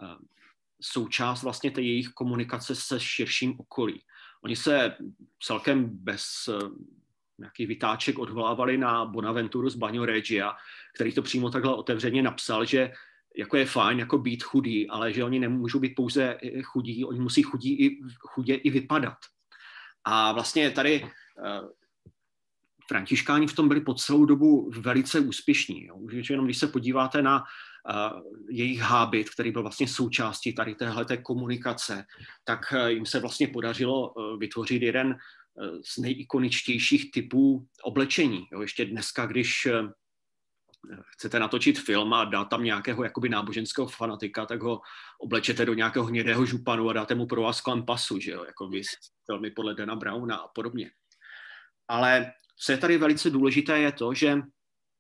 součást vlastně té jejich komunikace se širším okolí. Oni se celkem bez nějakých vytáček odvolávali na Bonaventuru z Bagno Regia, který to přímo takhle otevřeně napsal, že jako je fajn jako být chudý, ale že oni nemůžou být pouze chudí, oni musí chudí i, chudě i vypadat. A vlastně tady uh, františkáni v tom byli po celou dobu velice úspěšní. Jo. Už jenom když se podíváte na uh, jejich hábit, který byl vlastně součástí tady téhleté komunikace, tak uh, jim se vlastně podařilo uh, vytvořit jeden uh, z nejikoničtějších typů oblečení. Jo. Ještě dneska, když uh, chcete natočit film a dát tam nějakého jakoby náboženského fanatika, tak ho oblečete do nějakého hnědého županu a dáte mu pro vás kolem pasu, že jo, jako vy filmy podle Dana Browna a podobně. Ale co je tady velice důležité, je to, že uh,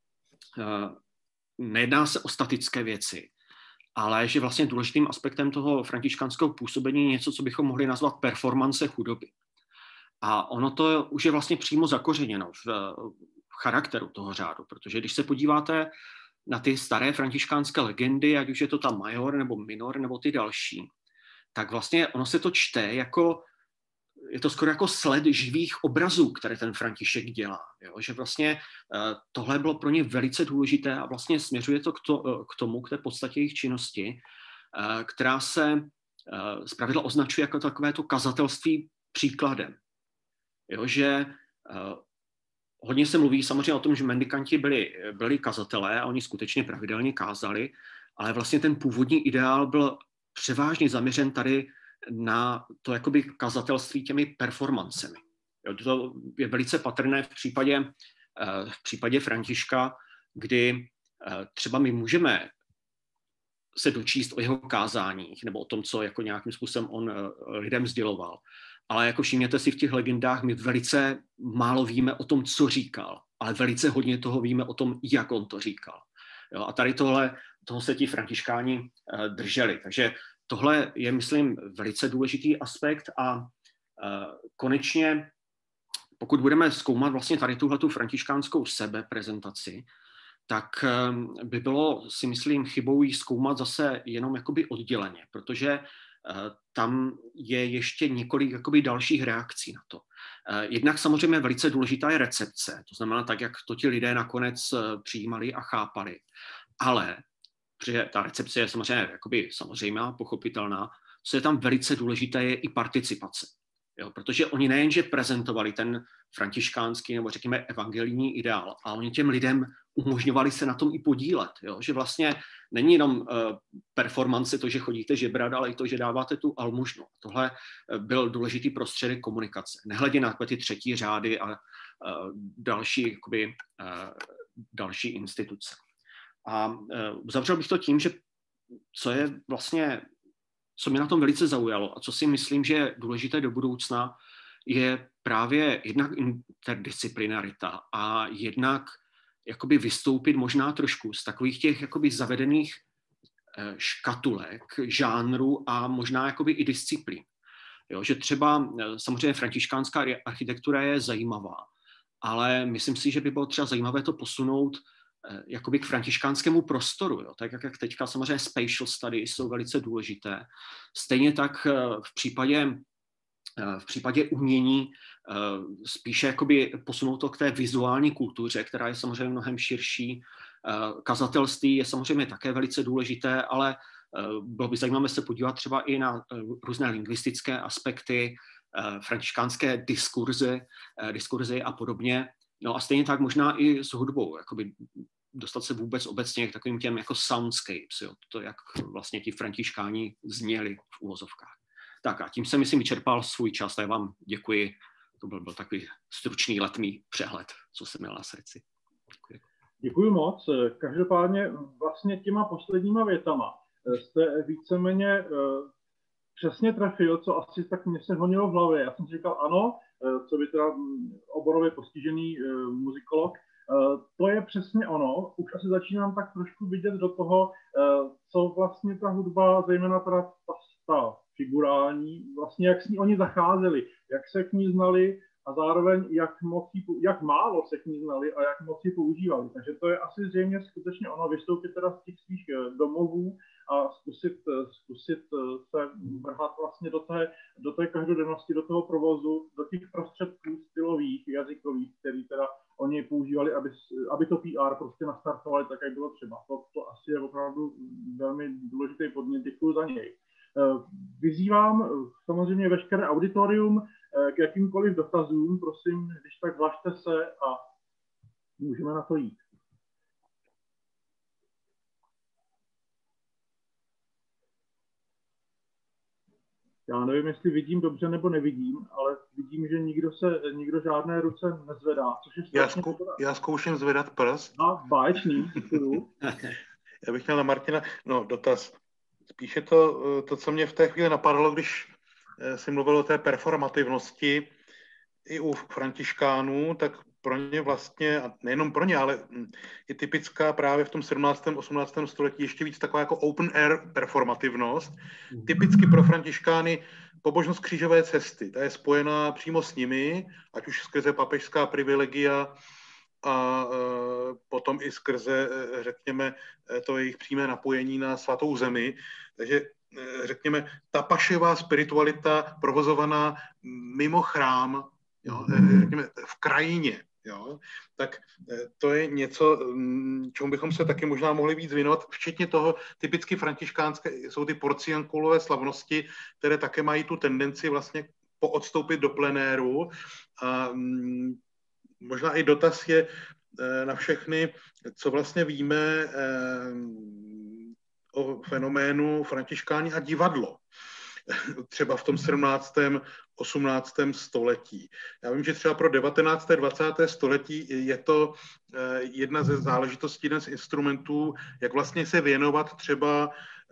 nejedná se o statické věci, ale že vlastně důležitým aspektem toho františkánského působení je něco, co bychom mohli nazvat performance chudoby. A ono to už je vlastně přímo zakořeněno v, v charakteru toho řádu, protože když se podíváte na ty staré františkánské legendy, ať už je to ta major nebo minor nebo ty další, tak vlastně ono se to čte jako, je to skoro jako sled živých obrazů, které ten František dělá. Jo? Že vlastně tohle bylo pro ně velice důležité a vlastně směřuje to k, to k tomu, k té podstatě jejich činnosti, která se zpravidla označuje jako takové to kazatelství příkladem. Jo, že uh, hodně se mluví samozřejmě o tom, že mendikanti byli, byli kazatelé a oni skutečně pravidelně kázali, ale vlastně ten původní ideál byl převážně zaměřen tady na to jakoby kazatelství těmi performancemi. Jo, to je velice patrné v případě, uh, v případě Františka, kdy uh, třeba my můžeme se dočíst o jeho kázáních nebo o tom, co jako nějakým způsobem on lidem sděloval. Ale jako všimněte si, v těch legendách my velice málo víme o tom, co říkal, ale velice hodně toho víme o tom, jak on to říkal. Jo, a tady tohle, toho se ti františkáni uh, drželi. Takže tohle je, myslím, velice důležitý aspekt a uh, konečně, pokud budeme zkoumat vlastně tady tuhletu františkánskou sebeprezentaci, tak um, by bylo, si myslím, chybou jí zkoumat zase jenom jakoby odděleně, protože uh, tam je ještě několik jakoby dalších reakcí na to. Uh, jednak samozřejmě velice důležitá je recepce, to znamená tak, jak to ti lidé nakonec uh, přijímali a chápali. Ale, protože ta recepce je samozřejmě jakoby samozřejmá, pochopitelná, co je tam velice důležité, je i participace. Jo, protože oni nejenže prezentovali ten františkánský nebo řekněme evangelijní ideál, a oni těm lidem umožňovali se na tom i podílet. Jo? Že vlastně není jenom uh, performance to, že chodíte žebrat, ale i to, že dáváte tu almužnu. Tohle byl důležitý prostředek komunikace. Nehledě na ty třetí řády a uh, další, jakoby, uh, další instituce. A uh, uzavřel bych to tím, že co je vlastně, co mě na tom velice zaujalo a co si myslím, že je důležité do budoucna, je právě jednak interdisciplinarita a jednak jakoby vystoupit možná trošku z takových těch jakoby zavedených škatulek, žánru a možná jakoby i disciplín. Jo, že třeba samozřejmě františkánská architektura je zajímavá, ale myslím si, že by bylo třeba zajímavé to posunout jakoby k františkánskému prostoru. Jo. Tak jak teďka samozřejmě spatial studies jsou velice důležité. Stejně tak v případě v případě umění spíše jakoby posunout to k té vizuální kultuře, která je samozřejmě mnohem širší. Kazatelství je samozřejmě také velice důležité, ale bylo by zajímavé se podívat třeba i na různé lingvistické aspekty, františkánské diskurzy, diskurzy a podobně. No a stejně tak možná i s hudbou, jakoby dostat se vůbec obecně k takovým těm jako soundscapes, jo, to, jak vlastně ti františkáni zněli v uvozovkách. Tak a tím jsem, myslím, vyčerpal svůj čas, tak vám děkuji. To byl, byl takový stručný letmý přehled, co jsem měl na srdci. Děkuji. Děkuji moc. Každopádně vlastně těma posledníma větama jste víceméně přesně trefil, co asi tak mě se honilo v hlavě. Já jsem si říkal, ano, co by teda oborově postižený muzikolog, to je přesně ono. Už asi začínám tak trošku vidět do toho, co vlastně ta hudba, zejména teda ta, ta figurální, vlastně jak s ní oni zacházeli, jak se k ní znali a zároveň jak, moc jí, jak málo se k ní znali a jak moc ji používali. Takže to je asi zřejmě skutečně ono, vystoupit teda z těch svých domovů a zkusit, zkusit se vrhat vlastně do té, do té každodennosti, do toho provozu, do těch prostředků stylových, jazykových, který teda oni používali, aby, aby to P R prostě nastartovali tak, jak bylo třeba. To, to asi je opravdu velmi důležitý podnět, děkuji za něj. Vyzývám samozřejmě veškeré auditorium k jakýmkoliv dotazům, prosím, když tak vlažte se a můžeme na to jít. Já nevím, jestli vidím dobře nebo nevidím, ale vidím, že nikdo se, nikdo žádné ruce nezvedá, což je já, zku, já zkouším zvedat prst. A báječný, děkuju. Já bych měl na Martina, no dotaz. Spíše to, to, co mě v té chvíli napadlo, když si mluvil o té performativnosti i u františkánů, tak pro ně vlastně, a nejenom pro ně, ale je typická právě v tom sedmnáctém osmnáctém století ještě víc taková jako open air performativnost. Typicky pro františkány pobožnost křížové cesty, ta je spojená přímo s nimi, ať už skrze papežská privilegia a e, potom i skrze, e, řekněme, to jejich přímé napojení na svatou zemi. Takže e, řekněme, ta pašivá spiritualita provozovaná mimo chrám, jo, e, řekněme, v krajině, jo, tak e, to je něco, čemu bychom se taky možná mohli víc věnovat, včetně toho typicky františkánské, jsou ty porciankulové slavnosti, které také mají tu tendenci vlastně poodstoupit do plenéru. A mm, možná i dotaz je na všechny, co vlastně víme o fenoménu františkáni a divadlo. třeba v tom sedmnáctém osmnáctém století. Já vím, že třeba pro devatenácté dvacáté století je to jedna ze záležitostí, jeden z instrumentů, jak vlastně se věnovat třeba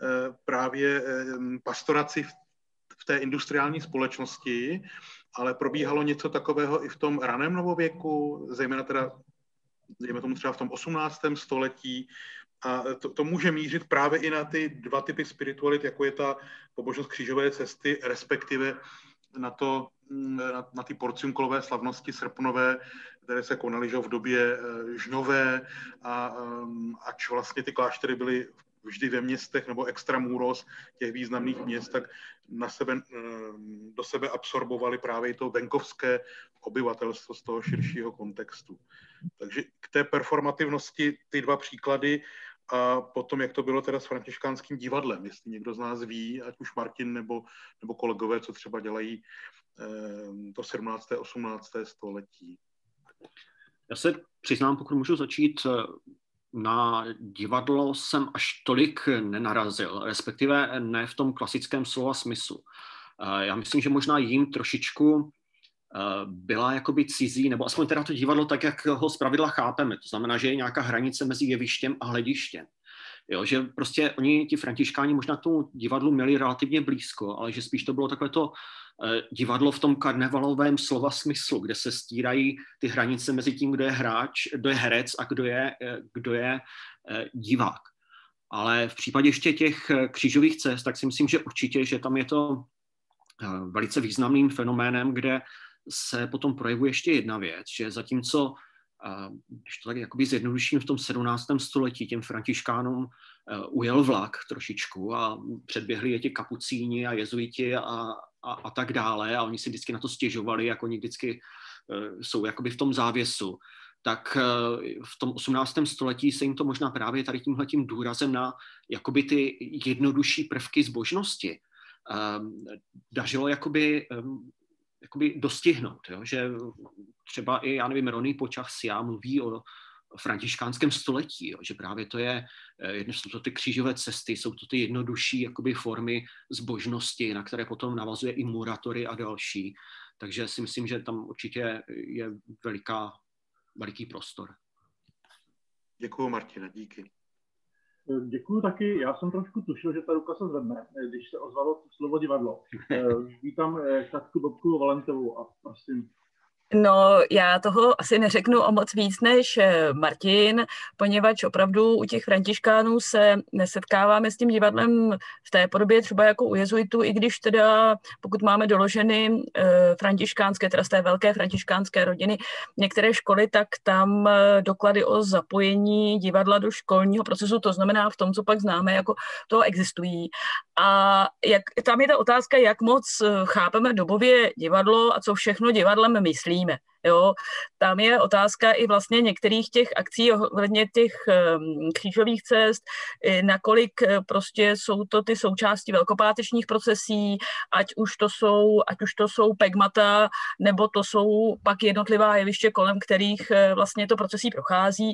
právě pastoraci v té industriální společnosti, ale probíhalo něco takového i v tom raném novověku, zejména teda, dejme tomu třeba v tom osmnáctém století, a to, to může mířit právě i na ty dva typy spiritualit, jako je ta pobožnost křížové cesty, respektive na, to, na, na ty porciunkulové slavnosti srpnové, které se konaly v době žňové, a ač vlastně ty kláštery byly vždy ve městech nebo extramuros těch významných měst, tak na sebe, do sebe absorbovali právě to venkovské obyvatelstvo z toho širšího kontextu. Takže k té performativnosti ty dva příklady a potom, jak to bylo teda s františkánským divadlem, jestli někdo z nás ví, ať už Martin nebo, nebo kolegové, co třeba dělají eh, to sedmnácté osmnácté století. Já se přiznám, pokud můžu začít, na divadlo jsem až tolik nenarazil, respektive ne v tom klasickém slova smyslu. Já myslím, že možná jim trošičku byla jakoby cizí, nebo aspoň teda to divadlo tak, jak ho zpravidla chápeme. To znamená, že je nějaká hranice mezi jevištěm a hledištěm. Jo, že prostě oni, ti františkáni, možná k tomu divadlu měli relativně blízko, ale že spíš to bylo takové to divadlo v tom karnevalovém slova smyslu, kde se stírají ty hranice mezi tím, kdo je hráč, kdo je herec a kdo je, kdo je divák. Ale v případě ještě těch křížových cest, tak si myslím, že určitě, že tam je to velice významným fenoménem, kde se potom projevuje ještě jedna věc, že zatímco, když to tak jakoby zjednoduším, v tom sedmnáctém století těm františkánům ujel vlak trošičku a předběhli je ti kapucíni a jezuiti a, a, a tak dále a oni si vždycky na to stěžovali, jak oni vždycky jsou jakoby v tom závěsu, tak v tom osmnáctém století se jim to možná právě tady tímhletím důrazem na jakoby ty jednodušší prvky zbožnosti dařilo jakoby, jakoby dostihnout, jo? Že třeba i, já nevím, Ronny Počas-Sia mluví o františkánském století, jo? Že právě to je, jedno jsou to ty křížové cesty, jsou to ty jednodušší jakoby formy zbožnosti, na které potom navazuje i Muratory a další, takže si myslím, že tam určitě je veliká, veliký prostor. Děkuju, Martine, díky. Děkuju taky. Já jsem trošku tušil, že ta ruka se zvedne, když se ozvalo slovo divadlo. Vítám Katku Bobkovou Valentovou a prosím. No, já toho asi neřeknu o moc víc než Martin, poněvadž opravdu u těch františkánů se nesetkáváme s tím divadlem v té podobě třeba jako u jezuitů, i když teda, pokud máme doloženy františkánské, teda z té velké františkánské rodiny, některé školy, tak tam doklady o zapojení divadla do školního procesu, to znamená v tom, co pak známe, jako to existují. A jak, tam je ta otázka, jak moc chápeme dobově divadlo a co všechno divadlem myslí. Jo, tam je otázka i vlastně některých těch akcí ohledně těch um, křížových cest, nakolik prostě jsou to ty součásti velkopátečních procesí, ať už to jsou, ať už to jsou pegmata, nebo to jsou pak jednotlivá jeviště, kolem kterých vlastně to procesí prochází.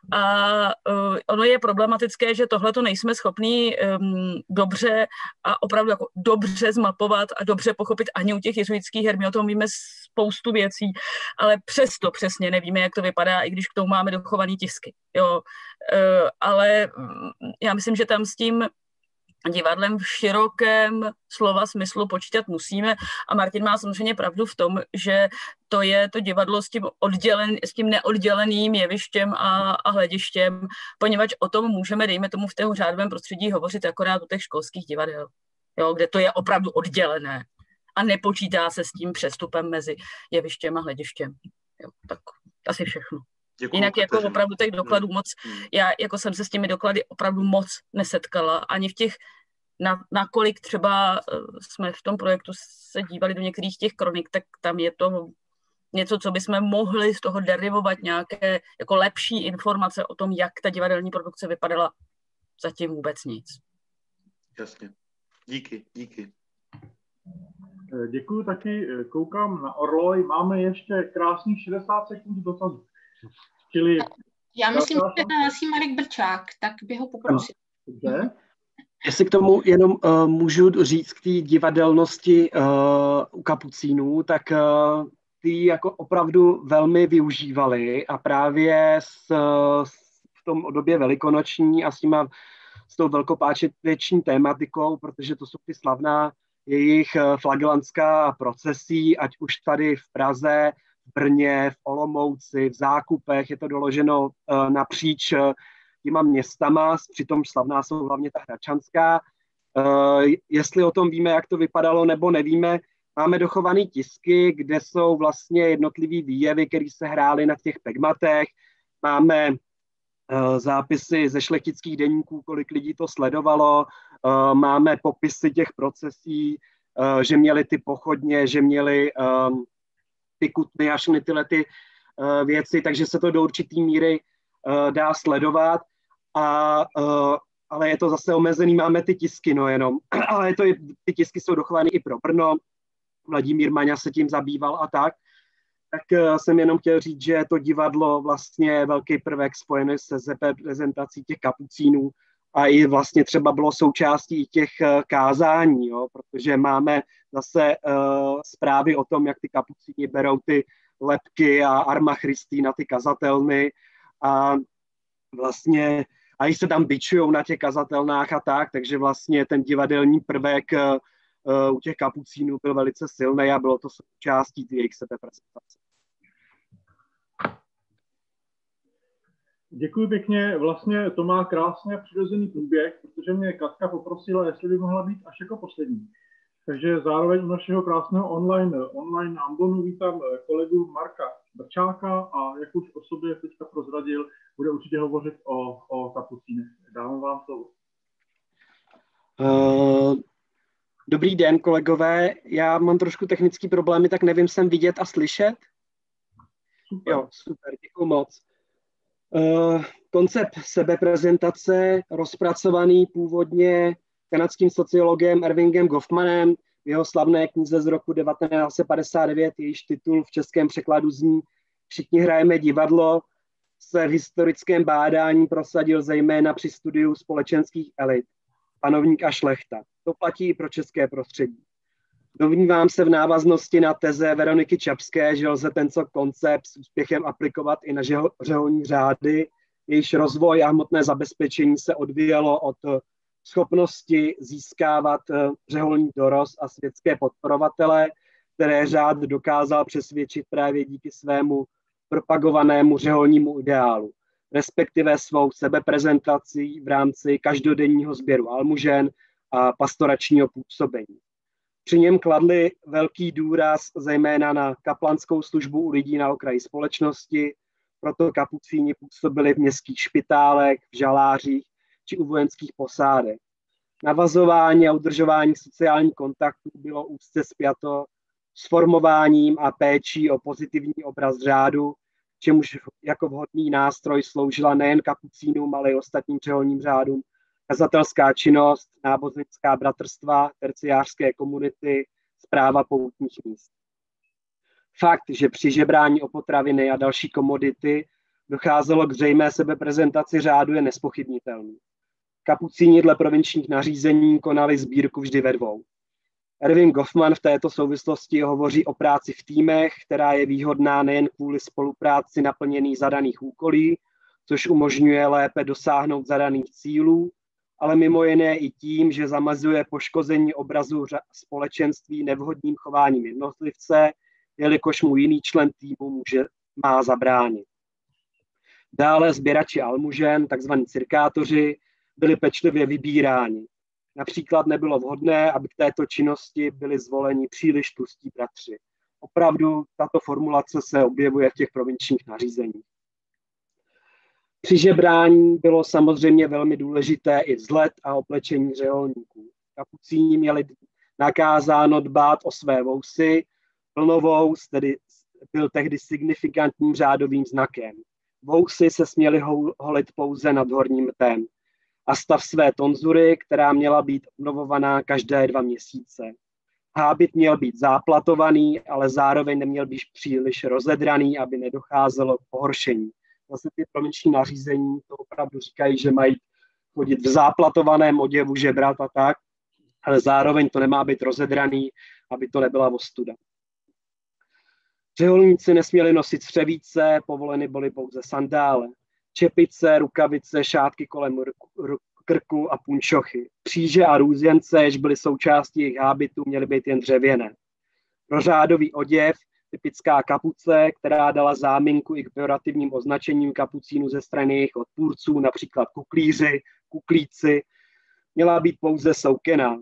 A uh, ono je problematické, že tohle to nejsme schopní um, dobře a opravdu jako dobře zmapovat a dobře pochopit ani u těch jezuitských her. My o tom víme spoustu věcí, ale přesto přesně nevíme, jak to vypadá, i když k tomu máme dochovaný tisky. Jo. E, ale já myslím, že tam s tím divadlem v širokém slova smyslu počítat musíme a Martin má samozřejmě pravdu v tom, že to je to divadlo s tím, oddělen, s tím neodděleným jevištěm a, a hledištěm, poněvadž o tom můžeme, dejme tomu, v tom řádovém prostředí hovořit akorát u těch školských divadel, jo, kde to je opravdu oddělené a nepočítá se s tím přestupem mezi jevištěm a hledištěm. Jo, tak asi všechno. Děkuju, Jinak jako Kateřina. Opravdu těch dokladů moc, já jako jsem se s těmi doklady opravdu moc nesetkala, ani v těch, na, nakolik třeba jsme v tom projektu se dívali do některých těch kronik, tak tam je to něco, co bychom mohli z toho derivovat nějaké jako lepší informace o tom, jak ta divadelní produkce vypadala, zatím vůbec nic. Jasně. Díky, díky. Děkuju taky, koukám na Orloj, máme ještě krásných šedesát sekund dotazů. Čili... Já myslím, že hlásí Marek Brčák, tak by ho poprosil. Dobře. Jestli k tomu jenom uh, můžu říct k té divadelnosti uh, u kapucínů, tak uh, ty jako opravdu velmi využívali a právě s, v tom době velikonoční a s těma, s tou velkopáteční tématikou, protože to jsou ty slavná jejich flagelantská procesí, ať už tady v Praze, v Brně, v Olomouci, v Zákupech, je to doloženo uh, napříč uh, těma městama, přitom slavná jsou hlavně ta hradčanská. Uh, jestli o tom víme, jak to vypadalo, nebo nevíme, máme dochované tisky, kde jsou vlastně jednotlivý výjevy, které se hrály na těch pegmatech. Máme uh, zápisy ze šlechtických deníků, kolik lidí to sledovalo. Uh, máme popisy těch procesí, uh, že měli ty pochodně, že měli um, ty kutny a všechny tyhle ty, uh, věci, takže se to do určitý míry uh, dá sledovat. A, uh, ale je to zase omezený, máme ty tisky, no jenom. Ale je to, ty tisky jsou dochovány i pro Brno. Vladimír Maňa se tím zabýval a tak. Tak uh, jsem jenom chtěl říct, že to divadlo vlastně je velký prvek spojený se zé pé prezentací těch kapucínů a i vlastně třeba bylo součástí i těch uh, kázání, jo, protože máme zase uh, zprávy o tom, jak ty kapucíni berou ty lebky a Arma Christi na ty kazatelny a vlastně a i se tam bičujou na těch kazatelnách a tak, takže vlastně ten divadelní prvek uh, u těch kapucínů byl velice silný a bylo to součástí jejich sebeprezentace. Děkuji pěkně, vlastně to má krásně přirozený průběh, protože mě Katka poprosila, jestli by mohla být až jako poslední. Takže zároveň u našeho krásného online, online ambonu vítám kolegu Marka Brčáka a jak už o sobě teďka prozradil, bude určitě hovořit o, o kapucínech. Dávám vám slovo. Uh, dobrý den, kolegové. Já mám trošku technický problémy, tak nevím, jsem vidět a slyšet? Super. Jo, super, děkuji moc. Uh, koncept sebeprezentace, rozpracovaný původně kanadským sociologem Ervingem Goffmanem, v jeho slavné knize z roku devatenáct set padesát devět, jejíž titul v českém překladu zní Všichni hrajeme divadlo, se v historickém bádání prosadil zejména při studiu společenských elit, panovník a šlechta. To platí i pro české prostředí. Domnívám se v návaznosti na teze Veroniky Čapské, že lze tento koncept s úspěchem aplikovat i na řeholní řády, jejíž rozvoj a hmotné zabezpečení se odvíjelo od schopnosti získávat řeholní dorost a světské podporovatele, které řád dokázal přesvědčit právě díky svému propagovanému řeholnímu ideálu, respektive svou sebeprezentací v rámci každodenního sběru almužen a pastoračního působení. Při něm kladli velký důraz zejména na kaplanskou službu u lidí na okraji společnosti, proto kapucíni působili v městských špitálech, v žalářích či u vojenských posádek. Navazování a udržování sociálních kontaktů bylo úzce spjato s formováním a péčí o pozitivní obraz řádu, čemuž jako vhodný nástroj sloužila nejen kapucínům, ale i ostatním řeholním řádům, kazatelská činnost, náboženská bratrstva, terciářské komunity, správa poutních míst. Fakt, že při žebrání o potraviny a další komodity docházelo k zřejmé sebeprezentaci řádu, je nespochybnitelný. Kapucíni dle provinčních nařízení konali sbírku vždy ve dvou. Erving Goffman v této souvislosti hovoří o práci v týmech, která je výhodná nejen kvůli spolupráci naplněných zadaných úkolí, což umožňuje lépe dosáhnout zadaných cílů, ale mimo jiné i tím, že zamezuje poškození obrazu společenství nevhodným chováním jednotlivce, jelikož mu jiný člen týmu může, má zabránit. Dále sběrači almužen, takzvaní cirkátoři, byli pečlivě vybíráni. Například nebylo vhodné, aby k této činnosti byli zvoleni příliš tlustí bratři. Opravdu tato formulace se objevuje v těch provinčních nařízeních. Při žebrání bylo samozřejmě velmi důležité i vzhled a oblečení řeholníků. Kapucíni měli nakázáno dbát o své vousy, plnovous tedy byl tehdy signifikantním řádovým znakem. Vousy se směly holit pouze nad horním mtem a stav své tonzury, která měla být obnovovaná každé dva měsíce. Hábit měl být záplatovaný, ale zároveň neměl být příliš rozedraný, aby nedocházelo k pohoršení. Vlastně ty provinční nařízení to opravdu říkají, že mají chodit v záplatovaném oděvu, žebrat a tak, ale zároveň to nemá být rozedraný, aby to nebyla ostuda. Řeholníci nesměli nosit střevíce, povoleny byly pouze sandále, čepice, rukavice, šátky kolem krku a punčochy. Kříže a růzěnce, jež byly součástí jejich hábitu, měly být jen dřevěné. Pro řádový oděv typická kapuce, která dala záminku i k pejorativním označením kapucínů ze strany jejich odpůrců, například kuklíři, kuklíci, měla být pouze soukená.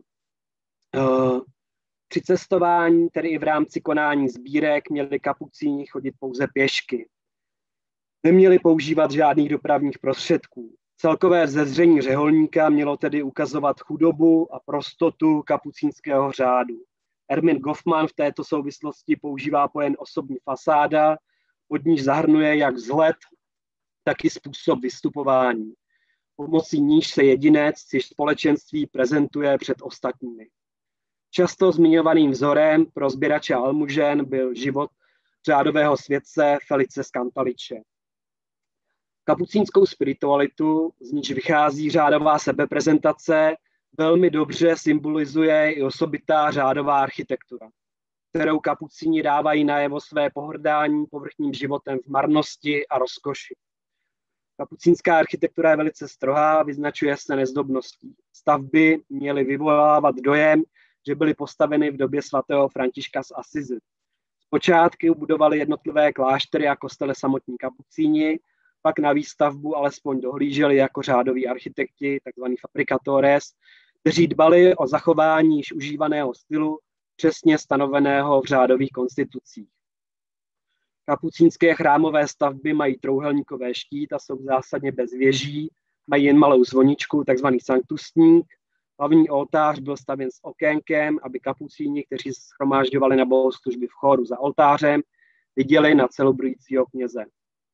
Při cestování, tedy i v rámci konání sbírek, měli kapucíni chodit pouze pěšky. Neměli používat žádných dopravních prostředků. Celkové vzezření řeholníka mělo tedy ukazovat chudobu a prostotu kapucínského řádu. Erwin Goffman v této souvislosti používá pojem osobní fasáda, pod níž zahrnuje jak vzhled, tak i způsob vystupování. Pomocí níž se jedinec či společenství prezentuje před ostatními. Často zmiňovaným vzorem pro sběrače almužen byl život řádového světce Felice z Cantalice. Kapucínskou spiritualitu, z níž vychází řádová sebeprezentace, velmi dobře symbolizuje i osobitá řádová architektura, kterou kapucíni dávají najevo své pohrdání povrchním životem v marnosti a rozkoši. Kapucínská architektura je velice strohá, vyznačuje se nezdobností. Stavby měly vyvolávat dojem, že byly postaveny v době svatého Františka z Asizi. Zpočátku budovali jednotlivé kláštery a kostely samotní kapucíni, pak na výstavbu alespoň dohlíželi jako řádoví architekti, takzvaný fabricatores, kteří dbali o zachování již užívaného stylu, přesně stanoveného v řádových konstitucích. Kapucínské chrámové stavby mají trouhelníkové štít a jsou zásadně bez věží, mají jen malou zvoničku, takzvaný sanktusník. Hlavní oltář byl stavěn s okénkem, aby kapucíni, kteří shromážďovali na bohoslužby v chóru za oltářem, viděli na celebrujícího kněze.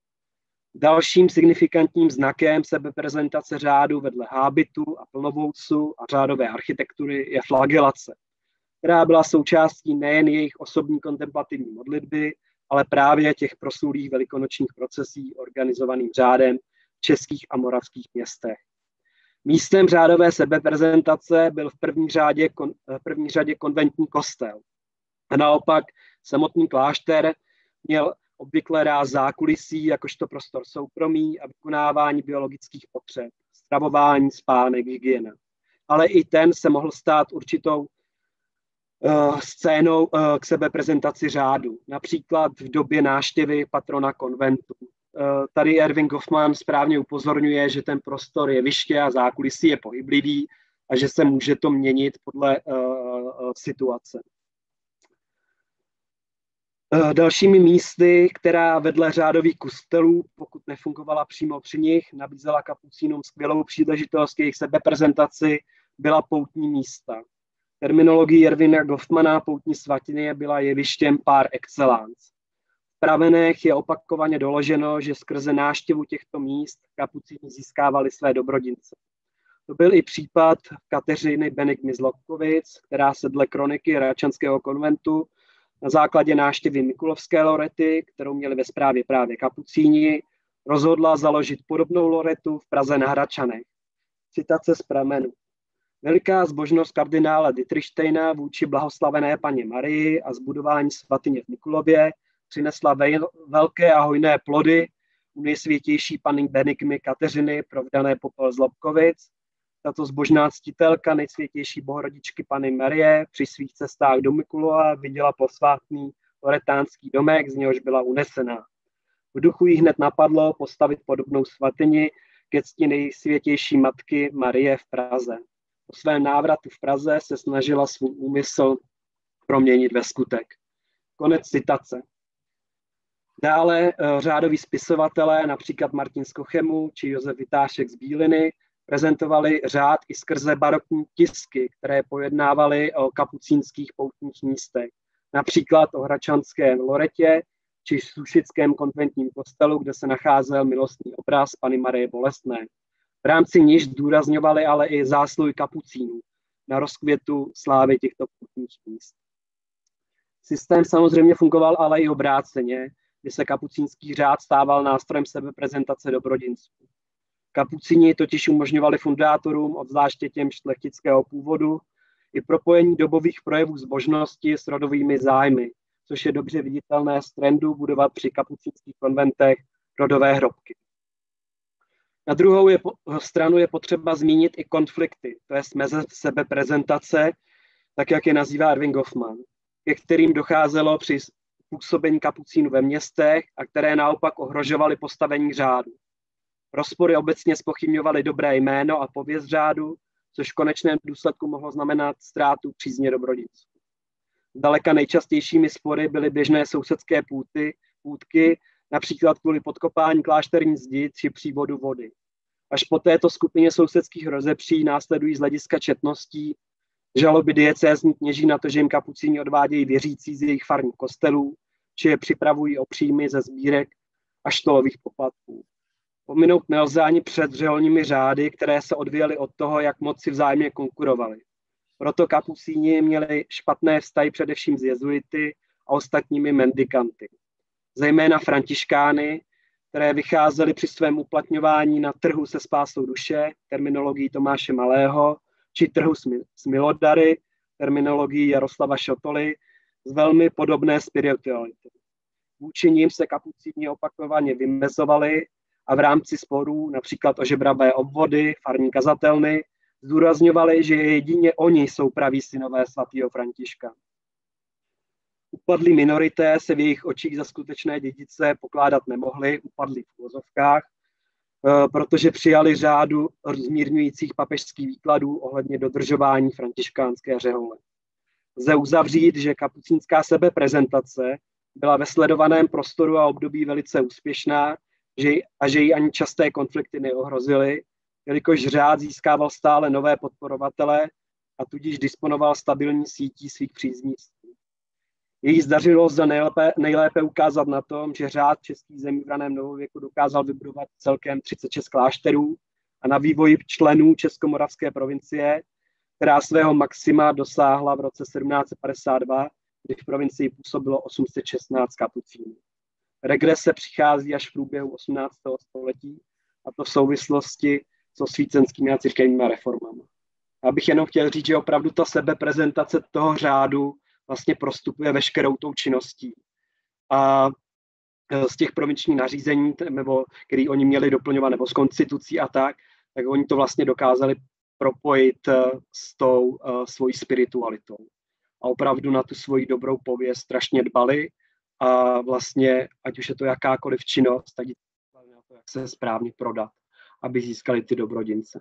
Dalším signifikantním znakem sebeprezentace řádu vedle hábitu a plnovoucu a řádové architektury je flagelace, která byla součástí nejen jejich osobní kontemplativní modlitby, ale právě těch proslulých velikonočních procesí organizovaným řádem v českých a moravských městech. Místem řádové sebeprezentace byl v první řadě, kon, v první řadě konventní kostel. A naopak samotný klášter měl obvykle ráz zákulisí, jakožto prostor soukromí a vykonávání biologických potřeb, stravování, spánek, hygiena. Ale i ten se mohl stát určitou uh, scénou uh, k sebeprezentaci řádu, například v době návštěvy patrona konventu. Uh, tady Erwin Goffman správně upozorňuje, že ten prostor jeviště a zákulisí je pohyblivý a že se může to měnit podle uh, uh, situace. Dalšími místy, která vedle řádových kostelů, pokud nefungovala přímo při nich, nabízela kapucínům skvělou příležitost k jejich sebeprezentaci, byla poutní místa. Terminologií Erwina Goffmana poutní svatyně byla jevištěm par excellence. V pravenech je opakovaně doloženo, že skrze návštěvu těchto míst kapucíni získávali své dobrodince. To byl i případ Kateřiny Benigmy z Lobkovic, která se dle kroniky Račanského konventu na základě návštěvy Mikulovské lorety, kterou měli ve správě právě kapucíni, rozhodla založit podobnou loretu v Praze na Hradčanech. Citace z pramenu. Veliká zbožnost kardinála Dietrichsteina vůči blahoslavené paně Marii a zbudování svatyně v Mikulově přinesla velké a hojné plody u nejsvětější panny Benigmy Kateřiny, provdané popel z Lobkovic. Tato zbožná ctitelka nejsvětější bohorodičky Panny Marie při svých cestách do Mikulova viděla posvátný loretánský domek, z něhož byla unesená. V duchu jí hned napadlo postavit podobnou svatyni ke cti nejsvětější matky Marie v Praze. Po svém návratu v Praze se snažila svůj úmysl proměnit ve skutek. Konec citace. Dále řádoví spisovatelé, například Martin z Kochemu či Josef Vytášek z Bíliny, prezentovali řád i skrze barokní tisky, které pojednávaly o kapucínských poutních místech, například o hradčanském loretě či Sušickém konventním kostelu, kde se nacházel milostný obraz Panny Marie Bolestné. V rámci níž zdůrazňovali ale i zásluhy kapucínů na rozkvětu slávy těchto poutních míst. Systém samozřejmě fungoval ale i obráceně, kdy se kapucínský řád stával nástrojem sebeprezentace dobrodinců. Kapucíni totiž umožňovali fundátorům, obzvláště těm šlechtického původu, i propojení dobových projevů zbožnosti s rodovými zájmy, což je dobře viditelné z trendu budovat při kapucínských konventech rodové hrobky. Na druhou je, stranu je potřeba zmínit i konflikty, to je meze sebeprezentace, tak jak je nazývá Erving Goffman, ke kterým docházelo při působení kapucínů ve městech a které naopak ohrožovaly postavení řádu. Rozpory obecně zpochybňovaly dobré jméno a pověst řádu, což v konečném důsledku mohlo znamenat ztrátu přízně dobrodinců. Zdaleka nejčastějšími spory byly běžné sousedské půty, půtky, například kvůli podkopání klášterní zdi či přívodu vody. Až po této skupině sousedských rozepří následují z hlediska četností žaloby diecézní kněží na to, že jim kapucíni odvádějí věřící z jejich farních kostelů, či je připravují o příjmy ze sbírek a štolových poplatků. Pominout nelze ani před řeholními řády, které se odvíjely od toho, jak moc si vzájemně konkurovali. Proto kapucíni měli špatné vztahy především s jezuity a ostatními mendikanty. Zejména františkány, které vycházely při svém uplatňování na trhu se spásou duše, terminologií Tomáše Malého, či trhu s milodary, terminologií Jaroslava Šotoly, z velmi podobné spirituality. Vůči nim se kapucíni opakovaně vymezovali a v rámci sporů, například o žebravé obvody, farní kazatelny, zdůrazňovali, že jedině oni jsou praví synové svatého Františka. Upadlí minorité se v jejich očích za skutečné dědice pokládat nemohli, upadlí v uvozovkách, protože přijali řádu zmírňujících papežských výkladů ohledně dodržování františkánské řehole. Lze uzavřít, že kapucínská sebeprezentace byla ve sledovaném prostoru a období velice úspěšná že, a že ji ani časté konflikty neohrozily, jelikož řád získával stále nové podporovatele a tudíž disponoval stabilní sítí svých příznivců. Její zdařilost lze nejlépe, nejlépe ukázat na tom, že řád českých zemí v raném novověku dokázal vybudovat celkem třicet šest klášterů a na vývoji členů Českomoravské provincie, která svého maxima dosáhla v roce sedmnáct set padesát dva, kdy v provincii působilo osm set šestnáct kapucínů. Regrese přichází až v průběhu osmnáctého století, a to v souvislosti s osvícenskými a církevními reformami. Já bych jenom chtěl říct, že opravdu ta sebeprezentace toho řádu vlastně prostupuje veškerou tou činností. A z těch provinčních nařízení, nebo který oni měli doplňovat, nebo z konstitucí a tak, tak oni to vlastně dokázali propojit s tou uh, svojí spiritualitou. A opravdu na tu svoji dobrou pověst strašně dbali a vlastně, ať už je to jakákoliv činnost, tak na to, jak se správně prodat, aby získali ty dobrodince.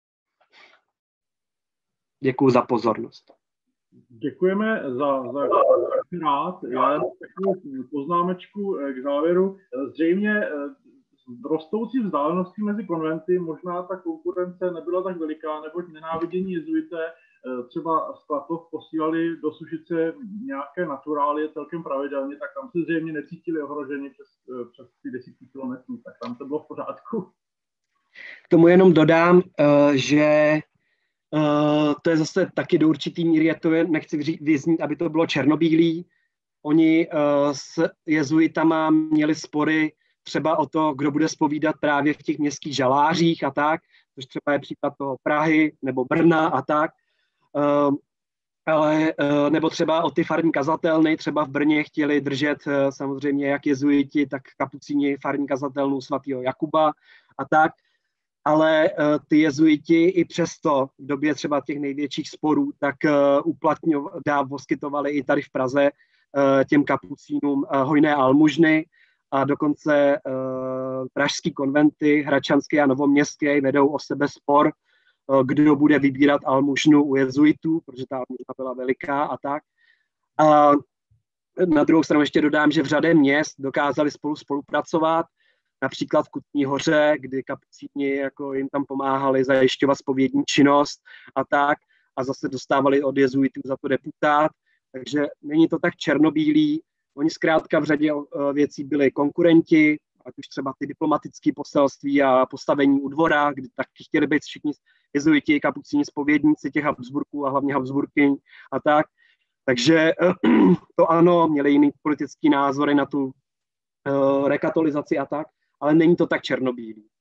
Děkuji za pozornost. Děkujeme za, za rád. Já jen takovou poznámečku k závěru. Zřejmě rostoucí vzdáleností mezi konventy možná ta konkurence nebyla tak veliká, neboť nenávidění jezuité třeba z Klatov posílali do Sušice nějaké naturálie celkem pravidelně, tak tam se zřejmě necítili ohroženi přes, přes ty desítky kilometrů, tak tam to bylo v pořádku. K tomu jenom dodám, že Uh, to je zase taky do určitý míry, to je, nechci vyznít, aby to bylo černobílý. Oni uh, s jezuitama měli spory třeba o to, kdo bude zpovídat právě v těch městských žalářích a tak, což třeba je případ toho Prahy nebo Brna a tak. Uh, ale, uh, nebo třeba o ty farní kazatelny, třeba v Brně chtěli držet uh, samozřejmě jak jezuiti, tak kapucíni farní kazatelnu svatého Jakuba a tak. Ale uh, ty jezuiti i přesto v době třeba těch největších sporů, tak uh, uplatňovali, poskytovali i tady v Praze uh, těm kapucínům uh, hojné almužny a dokonce uh, pražský konventy, hradčanské a novoměstské, vedou o sebe spor, uh, kdo bude vybírat almužnu u jezuitů, protože ta almužna byla veliká a tak. A na druhou stranu ještě dodám, že v řadě měst dokázali spolu spolupracovat, například v Kutní Hoře, kdy kapucíni jako jim tam pomáhali zajišťovat zpovědní činnost a tak, a zase dostávali od jezuitů za to deputát, takže není to tak černobílý. Oni zkrátka v řadě věcí byli konkurenti, ať už třeba ty diplomatické poselství a postavení u dvora, kdy taky chtěli být všichni jezuiti, kapucíni, zpovědníci těch Habsburků a hlavně Habsburkyň a tak. Takže to ano, měli jiný politický názory na tu uh, rekatolizaci a tak, ale není to tak černobílý.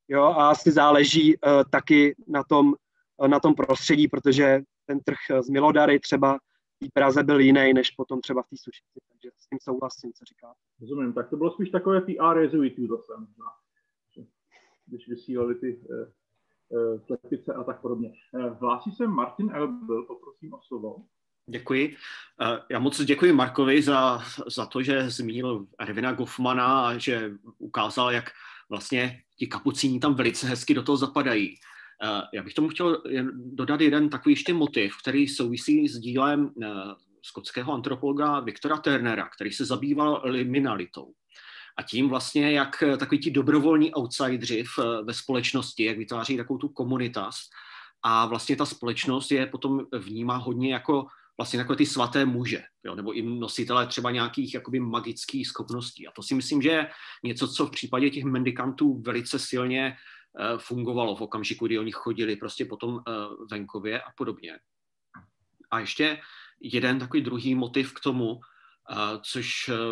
Jo, a asi záleží uh, taky na tom, uh, na tom prostředí, protože ten trh z Milodary třeba v Praze byl jiný, než potom třeba v té Sušici, takže s tím souhlasím, co říká. Rozumím, tak to bylo spíš takové P R jezuitů zase, když vysílali ty uh, slepice a tak podobně. Uh, hlásí se Martin Elbl, poprosím o slovo. Děkuji. Já moc děkuji Markovi za, za to, že zmínil Ervina Goffmana a že ukázal, jak vlastně ti kapucíni tam velice hezky do toho zapadají. Já bych tomu chtěl dodat jeden takový ještě motiv, který souvisí s dílem skotského antropologa Viktora Turnera, který se zabýval liminalitou. A tím vlastně, jak takový ti dobrovolní outsideri ve společnosti, jak vytváří takovou tu komunitas. A vlastně ta společnost je potom vnímá hodně jako vlastně takové ty svaté muže, jo, nebo i nositelé třeba nějakých jakoby magických schopností. A to si myslím, že je něco, co v případě těch mendikantů velice silně uh, fungovalo v okamžiku, kdy oni chodili prostě potom uh, venkově a podobně. A ještě jeden takový druhý motiv k tomu, uh, což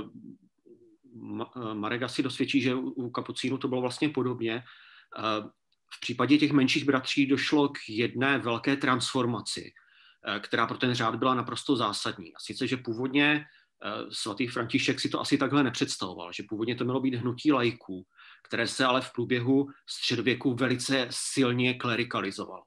uh, Marek asi dosvědčí, že u, u kapucínů to bylo vlastně podobně. Uh, v případě těch menších bratří došlo k jedné velké transformaci, která pro ten řád byla naprosto zásadní. A sice, že původně svatý František si to asi takhle nepředstavoval, že původně to mělo být hnutí laiků, které se ale v průběhu středověku velice silně klerikalizovalo.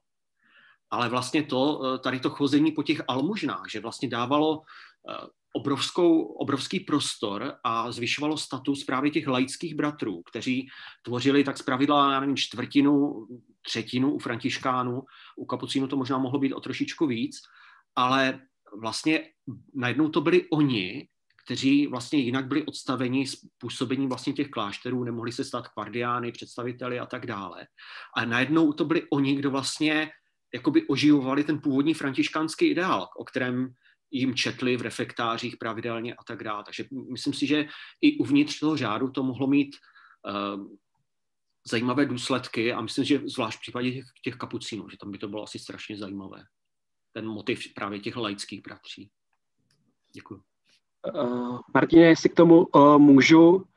Ale vlastně to, tady to chození po těch almužnách, že vlastně dávalo obrovskou, obrovský prostor a zvyšovalo status právě těch laických bratrů, kteří tvořili tak zpravidla, já nevím, čtvrtinu, třetinu u františkánů, u kapucínů to možná mohlo být o trošičku víc, ale vlastně najednou to byli oni, kteří vlastně jinak byli odstaveni z působení vlastně těch klášterů, nemohli se stát kvardiány, představiteli a tak dále. A najednou to byli oni, kdo vlastně jakoby oživovali ten původní františkánský ideál, o kterém jim četli v refektářích pravidelně a tak dále. Takže myslím si, že i uvnitř toho řádu to mohlo mít uh, zajímavé důsledky a myslím, že zvlášť v případě těch, těch kapucínů, že tam by to bylo asi strašně zajímavé. Ten motiv právě těch laických bratří. Děkuji. Uh, Martine, jestli k tomu uh, můžu, uh,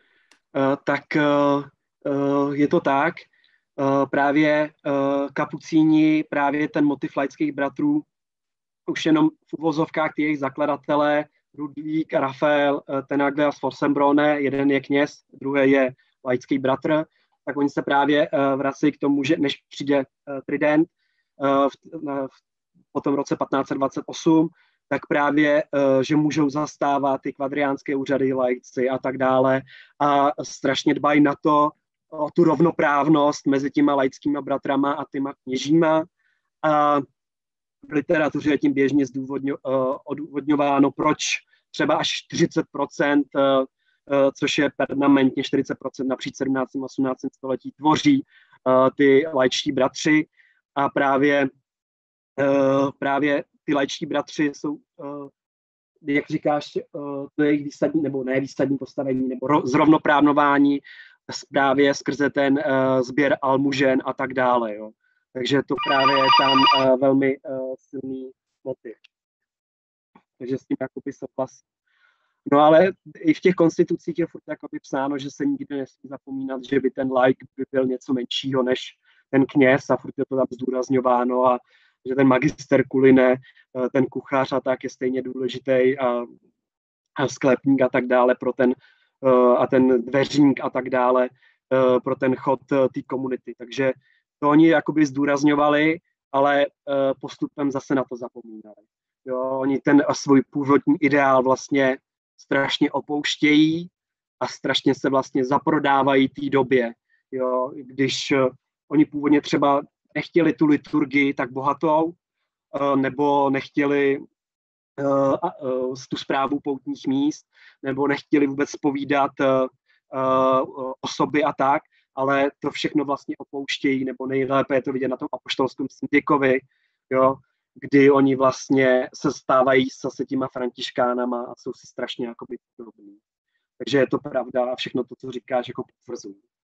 tak uh, uh, je to tak. Uh, právě uh, kapucíni, právě ten motiv laických bratrů, už jenom v uvozovkách ty jejich zakladatelé, Ludvík a Rafael Tenaglia z Forsembrone, jeden je kněz, druhý je laický bratr, tak oni se právě uh, vrací k tomu, že než přijde uh, Trident uh, v, uh, po tom roce patnáct set dvacet osm, tak právě, uh, že můžou zastávat ty kvadriánské úřady, laici a tak dále a strašně dbají na to, o tu rovnoprávnost mezi těma laickýma bratrama a těma kněžíma. A v literatuře je tím běžně zdůvodňo, uh, odůvodňováno, proč třeba až čtyřicet procent, uh, uh, což je permanentně čtyřicet procent napříč sedmnáctým a osmnáctým století, tvoří uh, ty laičtí bratři. A právě, uh, právě ty laičtí bratři jsou, uh, jak říkáš, uh, to je jejich výsadní, nebo ne výsadní postavení, nebo ro, zrovnoprávnování právě skrze ten uh, sběr almužen a tak dále. Jo. Takže to právě je tam uh, velmi uh, silný motiv. Takže s tím jakoby souhlasím. No ale i v těch konstitucích je furt jakoby psáno, že se nikdy nesmí zapomínat, že by ten laik by byl něco menšího než ten kněz a furt je to tam zdůrazňováno a že ten magister kuline, uh, ten kuchař a tak je stejně důležitý a, a sklepník a tak dále pro ten uh, a ten dveřník a tak dále uh, pro ten chod uh, té komunity. Takže to oni jakoby zdůrazňovali, ale uh, postupem zase na to zapomínali. Jo, oni ten svůj původní ideál vlastně strašně opouštějí a strašně se vlastně zaprodávají té době. Jo, když uh, oni původně třeba nechtěli tu liturgii tak bohatou, uh, nebo nechtěli uh, uh, tu správu poutních míst, nebo nechtěli vůbec zpovídat uh, uh, osoby a tak, ale to všechno vlastně opouštějí, nebo nejlépe je to vidět na tom apoštolském syndykovi, jo, kdy oni vlastně se stávají zase těma františkánama a jsou si strašně jakoby podobní. Takže je to pravda a všechno to, co říkáš, jako potvrzují.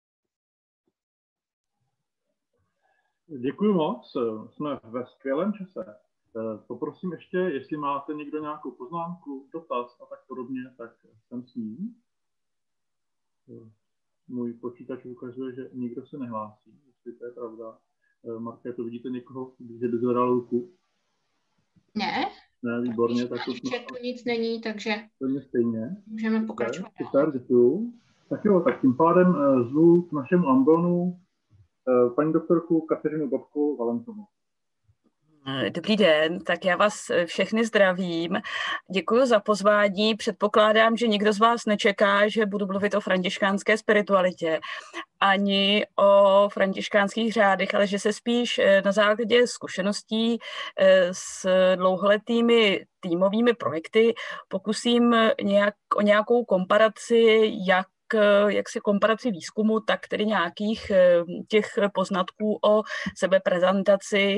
Děkuji moc, jsme ve skvělém čase. Poprosím ještě, jestli máte někdo nějakou poznámku, dotaz a tak podobně, tak jsem s ním. Můj počítač ukazuje, že nikdo se nehlásí. texty, to je pravda. Marké, to vidíte někoho, že by zvedal ruku? Ne. Ne, výborně. Tak to v chatu nic není, takže to stejně. Můžeme pokračovat. Super, děkuju. Tak jo, tak tím pádem zvu k našemu ambonu paní doktorku Kateřinu Bobkovou Valentovou. Dobrý den, tak já vás všechny zdravím. Děkuji za pozvání. Předpokládám, že nikdo z vás nečeká, že budu mluvit o františkánské spiritualitě ani o františkánských řádech, ale že se spíš na základě zkušeností s dlouholetými týmovými projekty pokusím nějak, o nějakou komparaci, jak jak si komparaci výzkumu, tak tedy nějakých těch poznatků o sebeprezentaci.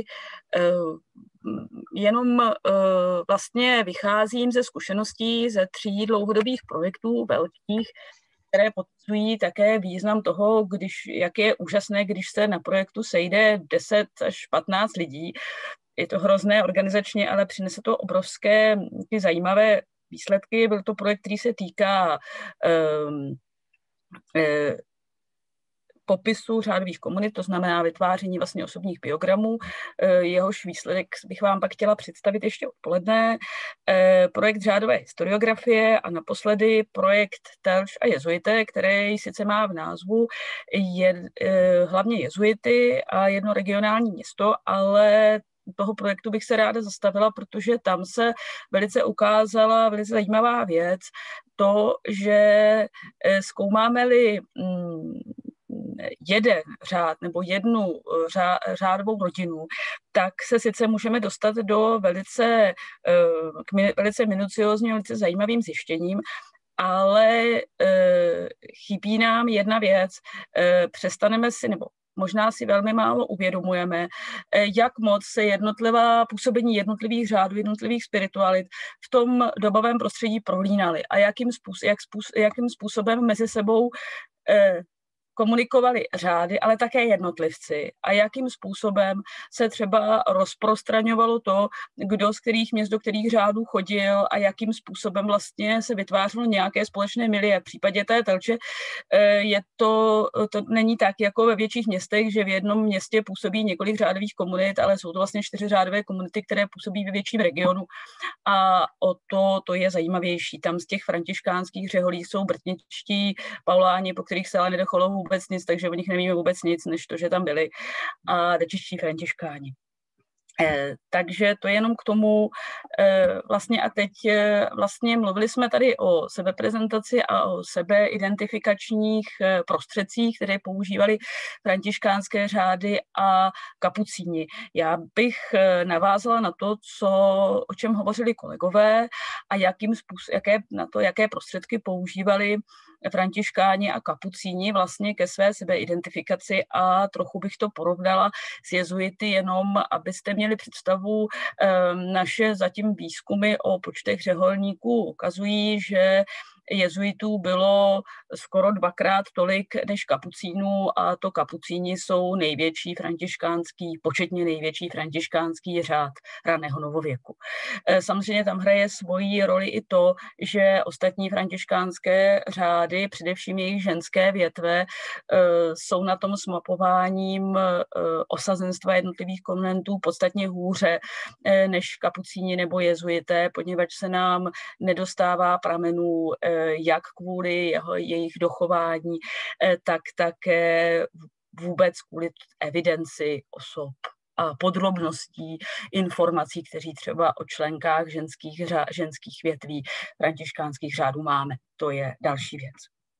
Jenom vlastně vycházím ze zkušeností ze tří dlouhodobých projektů velkých, které potvrzují také význam toho, když, jak je úžasné, když se na projektu sejde deset až patnáct lidí. Je to hrozné organizačně, ale přinese to obrovské zajímavé výsledky. Byl to projekt, který se týká um, Eh, popisu řádových komunit, to znamená vytváření vlastně osobních biogramů. Eh, jehož výsledek bych vám pak chtěla představit ještě odpoledne. Eh, projekt řádové historiografie a naposledy projekt Telč a jezuité, který sice má v názvu je, eh, hlavně jezuity a jedno regionální město, ale toho projektu bych se ráda zastavila, protože tam se velice ukázala velice zajímavá věc, to, že zkoumáme-li jeden řád nebo jednu řádovou rodinu, tak se sice můžeme dostat do velice, k velice minuciózním, velice zajímavým zjištěním, ale chybí nám jedna věc. Přestaneme si, nebo možná si velmi málo uvědomujeme, jak moc se jednotlivá působení jednotlivých řádů, jednotlivých spiritualit v tom dobovém prostředí prolínaly a jakým, způsob, jak způsob, jakým způsobem mezi sebou eh, komunikovali řády, ale také jednotlivci a jakým způsobem se třeba rozprostraňovalo to, kdo z kterých měst do kterých řádů chodil a jakým způsobem vlastně se vytvářelo nějaké společné milie. V případě té Telče je to, to není tak jako ve větších městech, že v jednom městě působí několik řádových komunit, ale jsou to vlastně čtyři řádové komunity, které působí ve větším regionu a o to, to je zajímavější. Tam z těch františkánských řeholí jsou brtničtí pauláni, po kterých se ale nedochovalo vůbec nic, takže o nich nevíme vůbec nic, než to, že tam byli, a dečiští františkáni. Eh, takže to je jenom k tomu eh, vlastně a teď eh, vlastně mluvili jsme tady o sebeprezentaci a o sebeidentifikačních eh, prostředcích, které používali františkánské řády a kapucíni. Já bych eh, navázala na to, co, o čem hovořili kolegové a jakým způsob, jaké, na to, jaké prostředky používali františkáni a kapucíni vlastně ke své sebeidentifikaci a trochu bych to porovnala s jezuity, jenom abyste měli představu. Naše zatím výzkumy o počtech řeholníků ukazují, že jezuitů bylo skoro dvakrát tolik než kapucínů a to kapucíni jsou největší františkánský, početně největší františkánský řád raného novověku. Samozřejmě tam hraje svoji roli i to, že ostatní františkánské řády, především jejich ženské větve, jsou na tom s mapováním osazenstva jednotlivých konventů podstatně hůře než kapucíni nebo jezuité, poněvadž se nám nedostává pramenů jak kvůli jeho, jejich dochování, tak také vůbec kvůli evidenci osob a podrobností informací, kteří třeba o členkách ženských, řá, ženských větví františkánských řádů máme. To je další věc.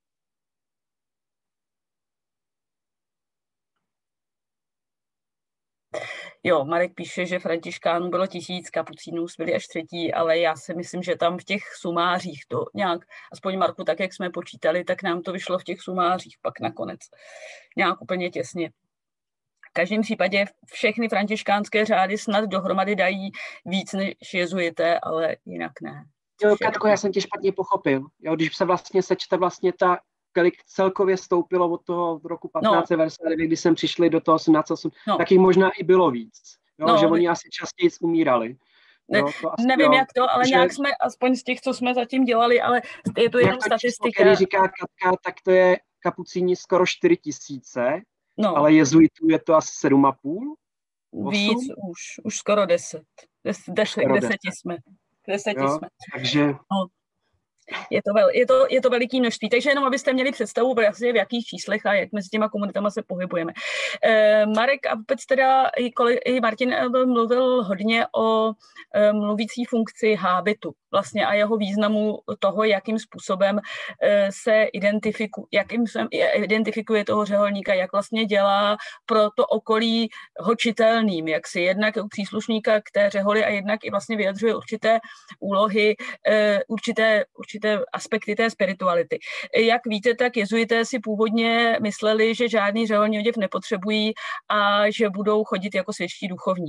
Jo, Marek píše, že františkánů bylo tisíc, kapucínů byli až třetí, ale já si myslím, že tam v těch sumářích to nějak, aspoň Marku, tak jak jsme počítali, tak nám to vyšlo v těch sumářích pak nakonec nějak úplně těsně. V každém případě všechny františkánské řády snad dohromady dají víc než jezuité, ale jinak ne. Jo, Katko, já jsem tě špatně pochopil. Jo, když se vlastně sečte vlastně ta, kolik celkově stoupilo od toho roku patnáct set devadesát devět, no. Kdy jsem přišli do toho osmnáct set osm, no. Tak jich možná i bylo víc. Jo, no, že oni asi častěji umírali. Ne, jo, to asi, nevím, jo, jak to, ale že, nějak jsme, aspoň z těch, co jsme zatím dělali, ale je to jenom statistika. Když říká Katka, tak to je kapucíni skoro čtyři tisíce No. Ale jezuitů je to asi sedm a půl? Víc, už, už skoro deset. Des, des, skoro k deseti deset. jsme. K deseti jo, jsme. Takže... No. Je to, vel, je, to, je to veliký množství, takže jenom abyste měli představu, vlastně v jakých číslech a jak mezi těma komunitama se pohybujeme. E, Marek a vůbec teda i, i Martin mluvil hodně o e, mluvící funkci hábitu vlastně a jeho významu toho, jakým způsobem e, se identifikuje, jakým se identifikuje toho řeholníka, jak vlastně dělá pro to okolí ho čitelným, jak si jednak příslušníka k té řeholi a jednak i vlastně vyjadřuje určité úlohy, e, určité, určité aspekty té spirituality. Jak víte, tak jezuité si původně mysleli, že žádný řeholní oděv nepotřebují a že budou chodit jako světští duchovní.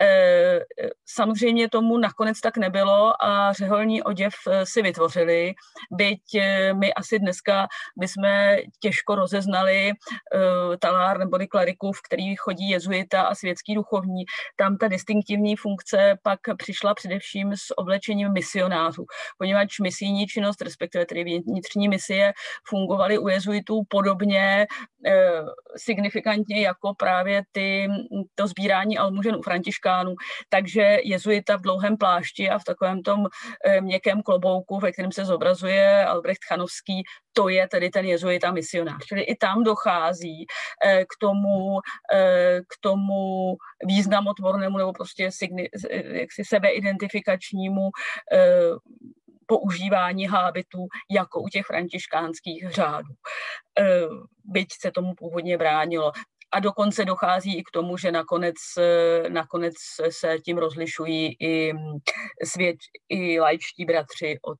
Samozřejmě tomu nakonec tak nebylo a řeholní oděv si vytvořili, byť my asi dneska bychom těžko rozeznali talár nebo kleriku, v který chodí jezuita a světský duchovní. Tam ta distinktivní funkce pak přišla především s oblečením misionářů, poněvadž misijní činnost, respektive tedy vnitřní misie, fungovaly u jezuitů podobně eh, signifikantně jako právě ty, to sbírání almužen u františkánů. Takže jezuita v dlouhém plášti a v takovém tom eh, měkkém klobouku, ve kterém se zobrazuje Albrecht Chanovský, to je tedy ten jezuita misionář. Čili i tam dochází eh, k tomu, eh, k tomu významotvornému nebo prostě signi, jaksi sebeidentifikačnímu eh, používání hábitů jako u těch františkánských řádů. Byť se tomu původně bránilo. A dokonce dochází i k tomu, že nakonec, nakonec se tím rozlišují i, svět, i laičtí bratři od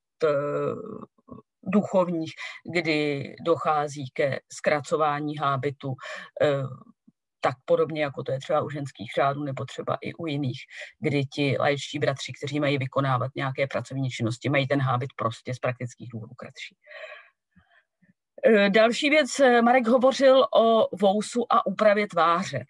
duchovních, kdy dochází ke zkracování hábitu tak podobně, jako to je třeba u ženských řádů nebo třeba i u jiných, kdy ti laičtí bratři, kteří mají vykonávat nějaké pracovní činnosti, mají ten hábit prostě z praktických důvodů kratší. Další věc, Marek hovořil o vousu a úpravě tváře.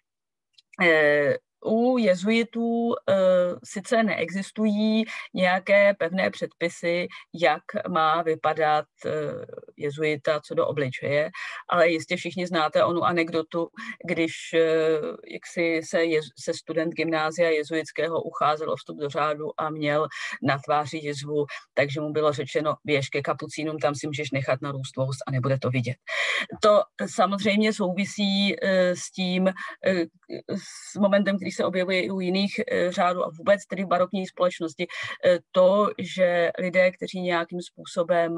U jezuitů e, sice neexistují nějaké pevné předpisy, jak má vypadat e, jezuita co do obličeje, ale jistě všichni znáte onu anekdotu, když e, jaksi se, je, se student gymnázia jezuitského ucházel o vstup do řádu a měl na tváři jizvu, takže mu bylo řečeno, běž ke kapucínům, tam si můžeš nechat narůst vous a nebude to vidět. To samozřejmě souvisí e, s tím, e, s momentem, který se objevuje i u jiných řádů a vůbec tedy v barokní společnosti, to, že lidé, kteří nějakým způsobem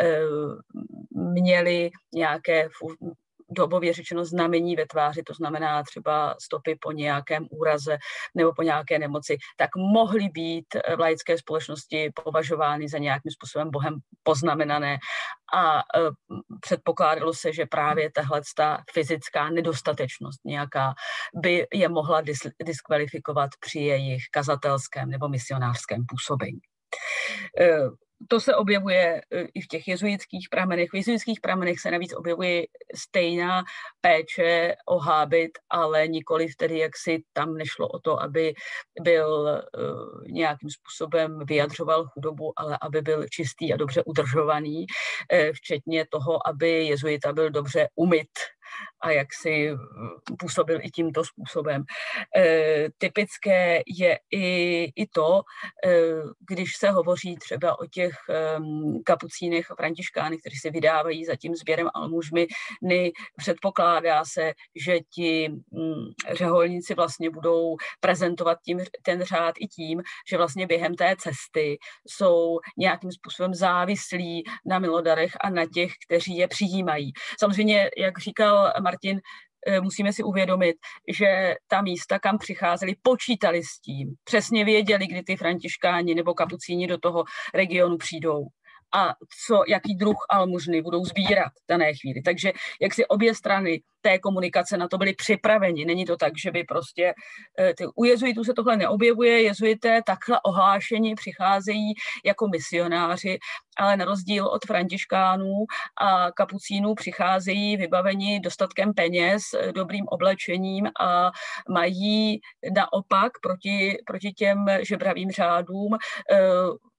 měli nějaké dobově řečeno znamení ve tváři, to znamená třeba stopy po nějakém úraze nebo po nějaké nemoci, tak mohly být v laické společnosti považovány za nějakým způsobem Bohem poznamenané a e, předpokládalo se, že právě tahle fyzická nedostatečnost nějaká by je mohla dis, diskvalifikovat při jejich kazatelském nebo misionářském působení. E, To se objevuje i v těch jezuitských pramenech. V jezuitských pramenech se navíc objevuje stejná péče o hábit, ale nikoliv tedy, jak si tam nešlo o to, aby byl uh, nějakým způsobem vyjadřoval chudobu, ale aby byl čistý a dobře udržovaný, uh, včetně toho, aby jezuita byl dobře umyt a jak si působil i tímto způsobem. E, typické je i, i to, e, když se hovoří třeba o těch e, kapucínech a františkánech, kteří se vydávají za tím sběrem almužny, předpokládá se, že ti m, řeholníci vlastně budou prezentovat tím, ten řád i tím, že vlastně během té cesty jsou nějakým způsobem závislí na milodarech a na těch, kteří je přijímají. Samozřejmě, jak říkal Martin, musíme si uvědomit, že ta místa, kam přicházeli, počítali s tím, přesně věděli, kdy ty františkáni nebo kapucíni do toho regionu přijdou a co, jaký druh almužny budou sbírat v dané chvíli. Takže jak si obě strany té komunikace na to byli připraveni. Není to tak, že by prostě, ty, u jezuitů se tohle neobjevuje, jezuité takhle ohlášení přicházejí jako misionáři, ale na rozdíl od františkánů a kapucínů přicházejí vybaveni dostatkem peněz, dobrým oblečením a mají naopak proti, proti těm žebravým řádům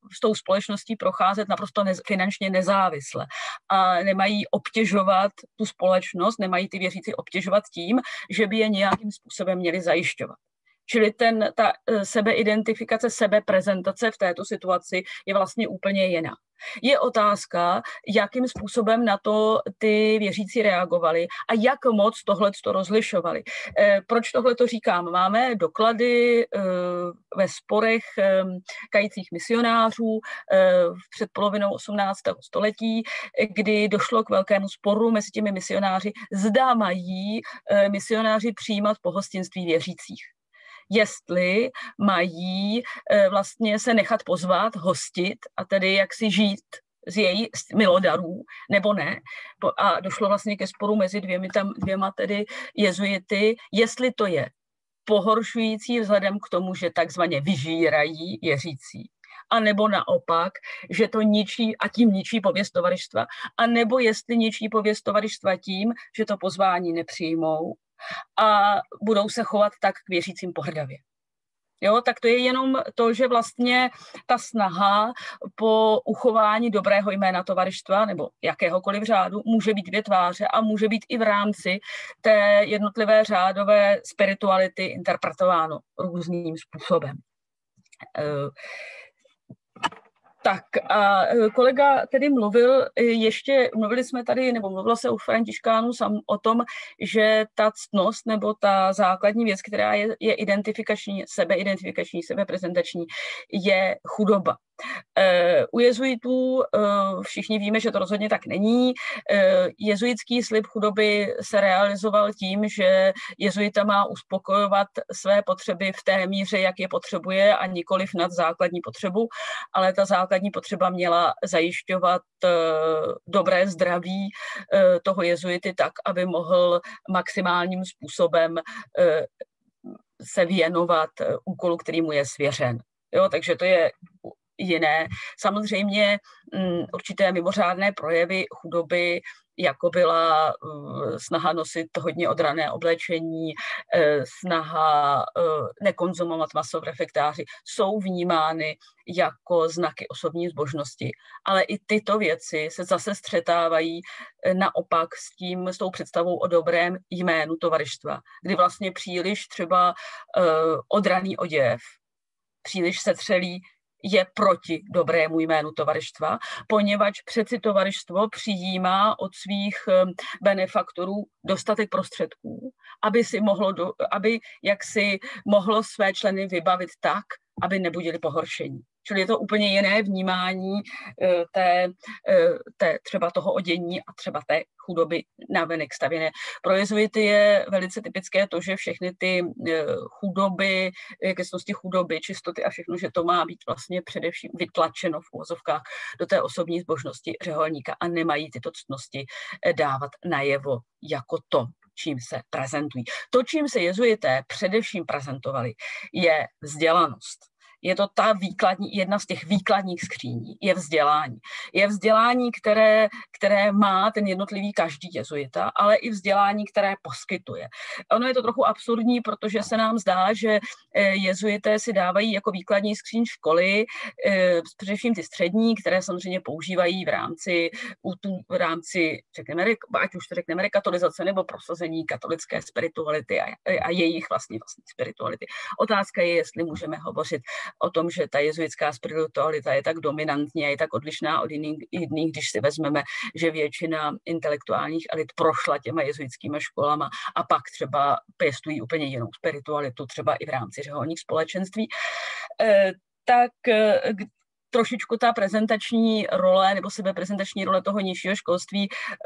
s tou společností procházet naprosto nez, finančně nezávisle a nemají obtěžovat tu společnost, nemají ty věřící obtěžovat tím, že by je nějakým způsobem měli zajišťovat. Čili ten, ta sebeidentifikace, sebeprezentace v této situaci je vlastně úplně jiná. Je otázka, jakým způsobem na to ty věřící reagovali a jak moc tohleto rozlišovali. Proč tohleto říkám? Máme doklady ve sporech kajících misionářů před polovinou osmnáctého století, kdy došlo k velkému sporu mezi těmi misionáři, zda mají misionáři přijímat pohostinství věřících. Jestli mají vlastně se nechat pozvat, hostit a tedy jak si žít z její milodarů, nebo ne. A došlo vlastně ke sporu mezi dvěmi, tam, dvěma tedy jezuity, jestli to je pohoršující vzhledem k tomu, že takzvaně vyžírají věřící, a nebo naopak, že to ničí a tím ničí pověst tovarištva, a nebo jestli ničí pověst tovarištva tím, že to pozvání nepřijmou a budou se chovat tak k věřícím pohrdavě. Jo, tak to je jenom to, že vlastně ta snaha po uchování dobrého jména tovarištva nebo jakéhokoliv řádu může být dvě tváře a může být i v rámci té jednotlivé řádové spirituality interpretováno různým způsobem. Tak a kolega tedy mluvil ještě, mluvili jsme tady, nebo mluvilo se u františkánů sam o tom, že ta ctnost nebo ta základní věc, která je, je identifikační, sebeidentifikační, sebeprezentační, je chudoba. U jezuitů všichni víme, že to rozhodně tak není. Jezuitský slib chudoby se realizoval tím, že jezuita má uspokojovat své potřeby v té míře, jak je potřebuje a nikoliv nad základní potřebu, ale ta základní potřeba měla zajišťovat dobré zdraví toho jezuity tak, aby mohl maximálním způsobem se věnovat úkolu, který mu je svěřen. Jo, takže to je jiné. Samozřejmě m, určité mimořádné projevy chudoby, jako byla uh, snaha nosit hodně odrané oblečení, uh, snaha uh, nekonzumovat maso v refektáři, jsou vnímány jako znaky osobní zbožnosti. Ale i tyto věci se zase střetávají uh, naopak s tím, s tou představou o dobrém jménu tovarištva, kdy vlastně příliš třeba uh, odraný oděv, příliš setřelý je proti dobrému jménu tovarištva, poněvadž přeci tovarištvo přijímá od svých benefaktorů dostatek prostředků, aby si mohlo, do, aby jaksi mohlo své členy vybavit tak, aby nebudili pohoršení. Čili je to úplně jiné vnímání té, té třeba toho odění a třeba té chudoby navenek stavěné. Pro jezuity je velice typické to, že všechny ty chudoby, kecnosti chudoby, čistoty a všechno, že to má být vlastně především vytlačeno v uvozovkách do té osobní zbožnosti řeholníka a nemají tyto ctnosti dávat najevo jako to, čím se prezentují. To, čím se jezuité především prezentovali, je vzdělanost. Je to ta výkladní, jedna z těch výkladních skříní, je vzdělání. Je vzdělání, které, které má ten jednotlivý každý jezuita, ale i vzdělání, které poskytuje. Ono je to trochu absurdní, protože se nám zdá, že jezuité si dávají jako výkladní skříň školy, především ty střední, které samozřejmě používají v rámci, v rámci řekneme, ať už to řekneme rekatolizace nebo prosazení katolické spirituality a, a jejich vlastní vlastní spirituality. Otázka je, jestli můžeme hovořit o tom, že ta jezuitská spiritualita je tak dominantní a je tak odlišná od jiných, jiných, když si vezmeme, že většina intelektuálních elit prošla těma jezuitskými školama a pak třeba pěstují úplně jinou spiritualitu, třeba i v rámci řeholních společenství, e, tak e, trošičku ta prezentační role nebo sebeprezentační role toho nižšího školství e,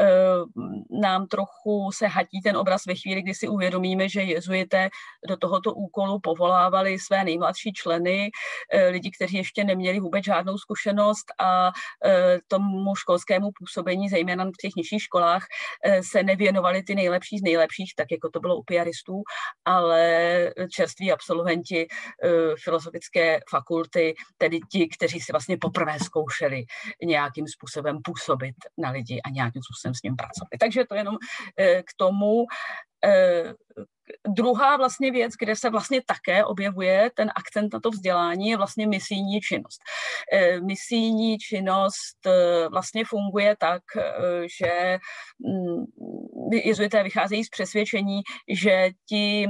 nám trochu se hatí ten obraz ve chvíli, kdy si uvědomíme, že jezuité do tohoto úkolu povolávali své nejmladší členy, e, lidi, kteří ještě neměli vůbec žádnou zkušenost a e, tomu školskému působení, zejména v těch nižších školách, e, se nevěnovali ty nejlepší z nejlepších, tak jako to bylo u piaristů, ale čerství absolventi e, filozofické fakulty, tedy ti, kteří si vlastně poprvé zkoušeli nějakým způsobem působit na lidi a nějakým způsobem s ním pracovat. Takže to jenom k tomu, druhá vlastně věc, kde se vlastně také objevuje ten akcent na to vzdělání, je vlastně misijní činnost. Misijní činnost vlastně funguje tak, že jezuité vycházejí z přesvědčení, že ti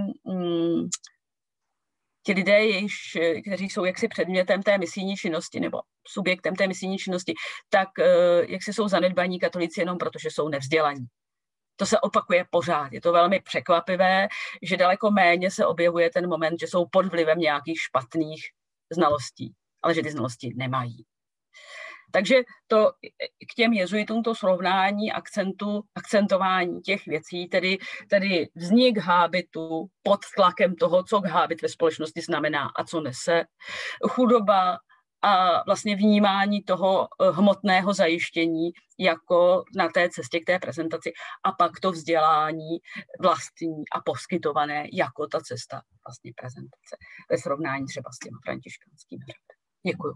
ti lidé, jejichž, kteří jsou jaksi předmětem té misijní činnosti nebo subjektem té misijní činnosti, tak jaksi jsou zanedbaní katolíci jenom proto, že jsou nevzdělaní. To se opakuje pořád. Je to velmi překvapivé, že daleko méně se objevuje ten moment, že jsou pod vlivem nějakých špatných znalostí, ale že ty znalosti nemají. Takže to k těm jezuitům to srovnání akcentu, akcentování těch věcí, tedy, tedy vznik hábitu pod tlakem toho, co hábit ve společnosti znamená a co nese, chudoba a vlastně vnímání toho hmotného zajištění jako na té cestě k té prezentaci a pak to vzdělání vlastní a poskytované jako ta cesta vlastně prezentace ve srovnání třeba s těmi františkánskými řády. Děkuju.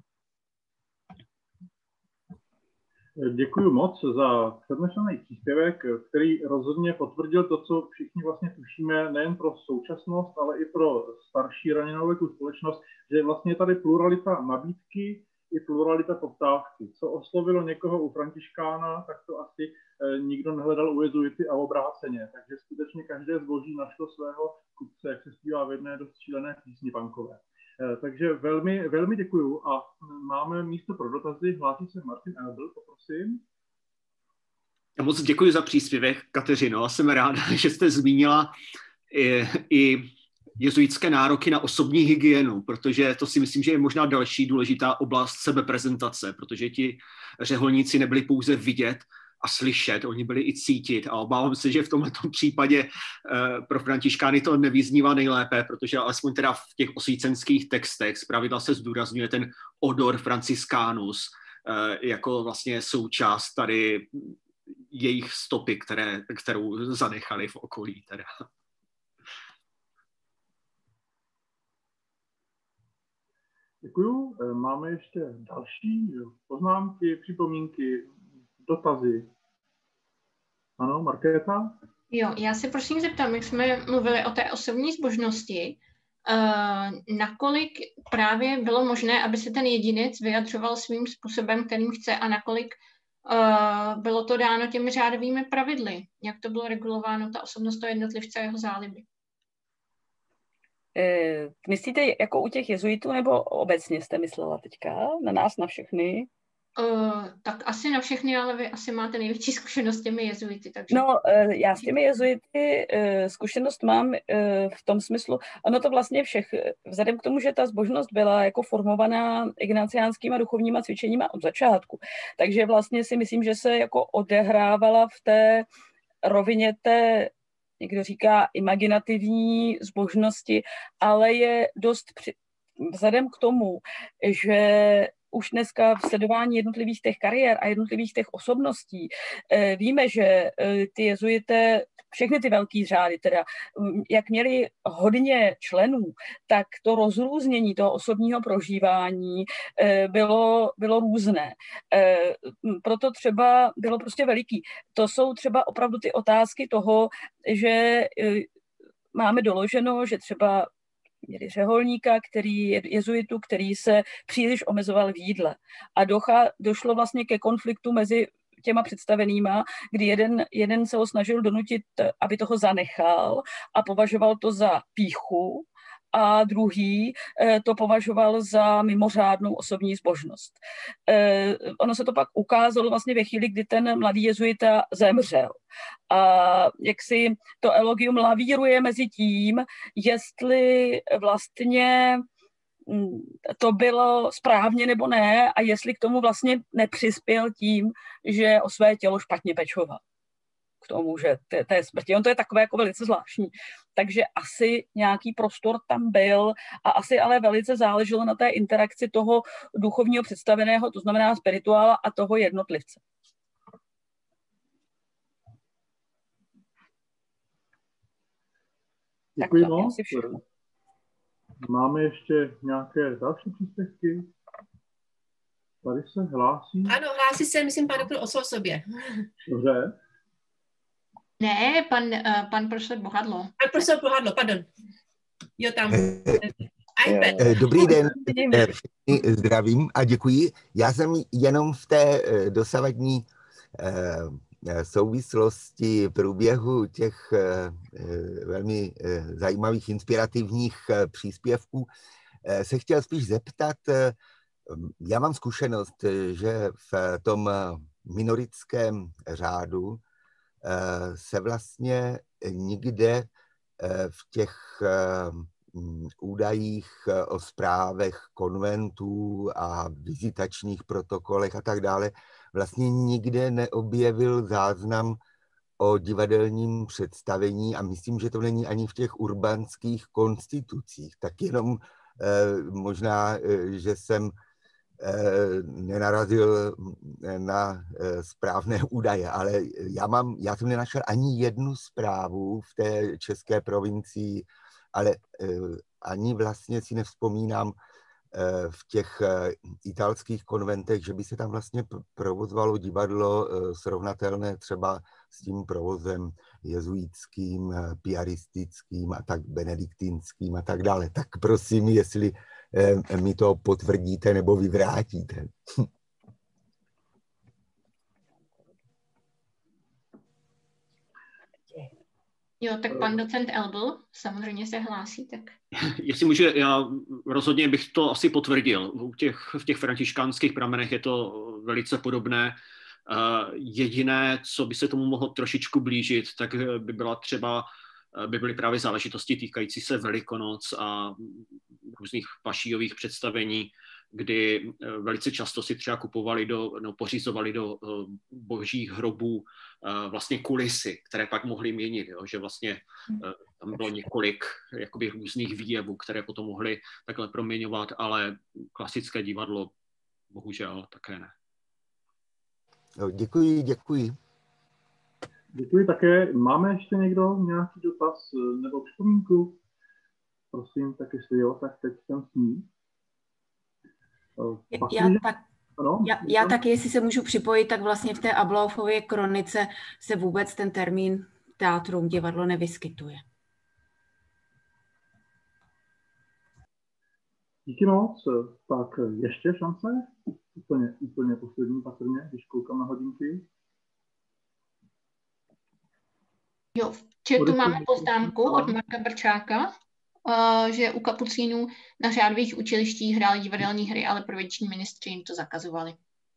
Děkuji moc za přednesený příspěvek, který rozhodně potvrdil to, co všichni vlastně tušíme nejen pro současnost, ale i pro starší raněnou věku společnost, že je vlastně tady pluralita nabídky i pluralita poptávky. Co oslovilo někoho u františkána, tak to asi nikdo nehledal u jezuity a obráceně. Takže skutečně každé zboží našlo svého kupce, jak se zpívá v jedné dost šílené písni punkové. Takže velmi, velmi děkuju a máme místo pro dotazy. Hlásí se Martin Elbl, poprosím. Já moc děkuji za příspěvek, Kateřino. Jsem ráda, že jste zmínila i, i jezuitské nároky na osobní hygienu, protože to si myslím, že je možná další důležitá oblast sebeprezentace, protože ti řeholníci nebyli pouze vidět a slyšet, oni byli i cítit a obávám se, že v tomto případě uh, pro františkány to nevyznívá nejlépe, protože alespoň teda v těch osvícenských textech zpravidla se zdůrazňuje ten odor franciscánus uh, jako vlastně součást tady jejich stopy, které, kterou zanechali v okolí. Teda. Děkuju. Máme ještě další poznámky, připomínky, dotazy. Ano, Markéta? Jo, já se prosím zeptám, jak jsme mluvili o té osobní zbožnosti, uh, nakolik právě bylo možné, aby se ten jedinec vyjadřoval svým způsobem, kterým chce, a nakolik uh, bylo to dáno těmi řádovými pravidly, jak to bylo regulováno, ta osobnost toho jednotlivce a jeho záliby. E, myslíte jako u těch jezuitů, nebo obecně jste myslela teďka? Na nás, na všechny? Uh, tak asi na všechny, ale vy asi máte největší zkušenost s těmi jezuity. Takže... No, uh, já s těmi jezuity uh, zkušenost mám uh, v tom smyslu, ono to vlastně všech, vzhledem k tomu, že ta zbožnost byla jako formovaná ignaciánskýma duchovníma cvičeníma od začátku, takže vlastně si myslím, že se jako odehrávala v té rovině té, někdo říká, imaginativní zbožnosti, ale je dost při... vzhledem k tomu, že už dneska v sledování jednotlivých těch kariér a jednotlivých těch osobností eh, víme, že eh, ty jezuité, všechny ty velký řády, teda jak měli hodně členů, tak to rozrůznění toho osobního prožívání eh, bylo, bylo různé. Eh, proto třeba bylo prostě veliký. To jsou třeba opravdu ty otázky toho, že eh, máme doloženo, že třeba měli řeholníka, který je jezuitu, který se příliš omezoval v jídle. A docha, došlo vlastně ke konfliktu mezi těma představenýma, kdy jeden, jeden se ho snažil donutit, aby toho zanechal a považoval to za pýchu, a druhý to považoval za mimořádnou osobní zbožnost. Ono se to pak ukázalo vlastně ve chvíli, kdy ten mladý jezuita zemřel. A jak si to elogium lavíruje mezi tím, jestli vlastně to bylo správně nebo ne a jestli k tomu vlastně nepřispěl tím, že o své tělo špatně pečoval. K tomu, že té, té smrti. On to je takové jako velice zvláštní. Takže asi nějaký prostor tam byl a asi ale velice záleželo na té interakci toho duchovního představeného, to znamená spirituála a toho jednotlivce. Děkuji moc. Máme ještě nějaké další příspěvky? Tady se hlásí. Ano, hlásí se, myslím, pan doktor Osol sobě. Dobře. Ne, pan, uh, pan profesor Bohadlo. Pan profesor Bohadlo, pardon. Jo, tam. iPad. Dobrý den, všichni zdravím a děkuji. Já jsem jenom v té dosavadní souvislosti průběhu těch velmi zajímavých, inspirativních příspěvků se chtěl spíš zeptat. Já mám zkušenost, že v tom minoritském řádu se vlastně nikde v těch údajích o zprávech konventů a vizitačních protokolech a tak dále vlastně nikde neobjevil záznam o divadelním představení a myslím, že to není ani v těch urbanských konstitucích. Tak jenom eh, možná, eh, že jsem eh, nenarazil na eh, správné údaje, ale já, mám, já jsem nenašel ani jednu zprávu v té české provincii, ale eh, ani vlastně si nevzpomínám eh, v těch eh, italských konventech, že by se tam vlastně provozovalo divadlo eh, srovnatelné třeba s tím provozem jezuitským, eh, piaristickým a tak benediktinským a tak dále. Tak prosím, jestli eh, mi to potvrdíte nebo vyvrátíte. Jo, tak pan docent Elbl samozřejmě se hlásí, tak. Jestli můžu, já rozhodně bych to asi potvrdil. U těch, v těch františkánských pramenech je to velice podobné. Jediné, co by se tomu mohlo trošičku blížit, tak by byla třeba, by byly právě záležitosti týkající se Velikonoc a různých pašijových představení, kdy velice často si třeba kupovali do, no, pořizovali do božích hrobů vlastně kulisy, které pak mohly měnit, jo? Že vlastně tam bylo několik jakoby různých výjevů, které potom mohly takhle proměňovat, ale klasické divadlo bohužel také ne. Děkuji, děkuji. Děkuji také. Máme ještě někdo nějaký dotaz nebo připomínku? Prosím, tak jestli jo, tak teď jsem s ní. Já, tak, ano, já, já taky, jestli se můžu připojit, tak vlastně v té Ablaufově kronice se vůbec ten termín teátrum, divadlo nevyskytuje. Díky moc. Tak ještě šance? Úplně, úplně poslední patrně, když koukám na hodinky. Jo, v chatu máme poznámku od Marka Brčáka, že u kapucínů na řádových učilištích hráli divadelní hry, ale provinční ministři jim to zakazovali.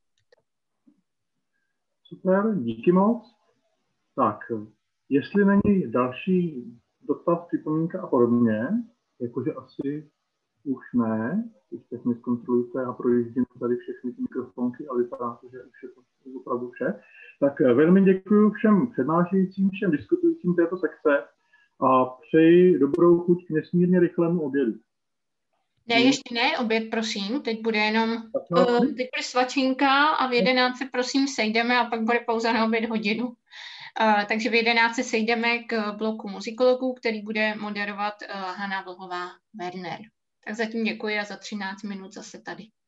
Super, díky moc. Tak, jestli není další dotaz, připomínka a podobně, jakože asi už ne, když teď mě zkontrolujte a projíždím tady všechny ty mikrofonky a vypadá to, že už je to opravdu vše, tak velmi děkuji všem přednášejícím, všem diskutujícím této sekce a přeji dobrou chuť k nesmírně rychlému obědu. Ne, ještě ne, oběd, prosím. Teď bude jenom, uh, teď bude svačinka a v jedenáct se prosím sejdeme a pak bude pauza na oběd hodinu. Uh, takže v jedenáct se sejdeme k bloku muzikologů, který bude moderovat uh, Hana Vlhová-Werner. Tak zatím děkuji a za třináct minut zase tady.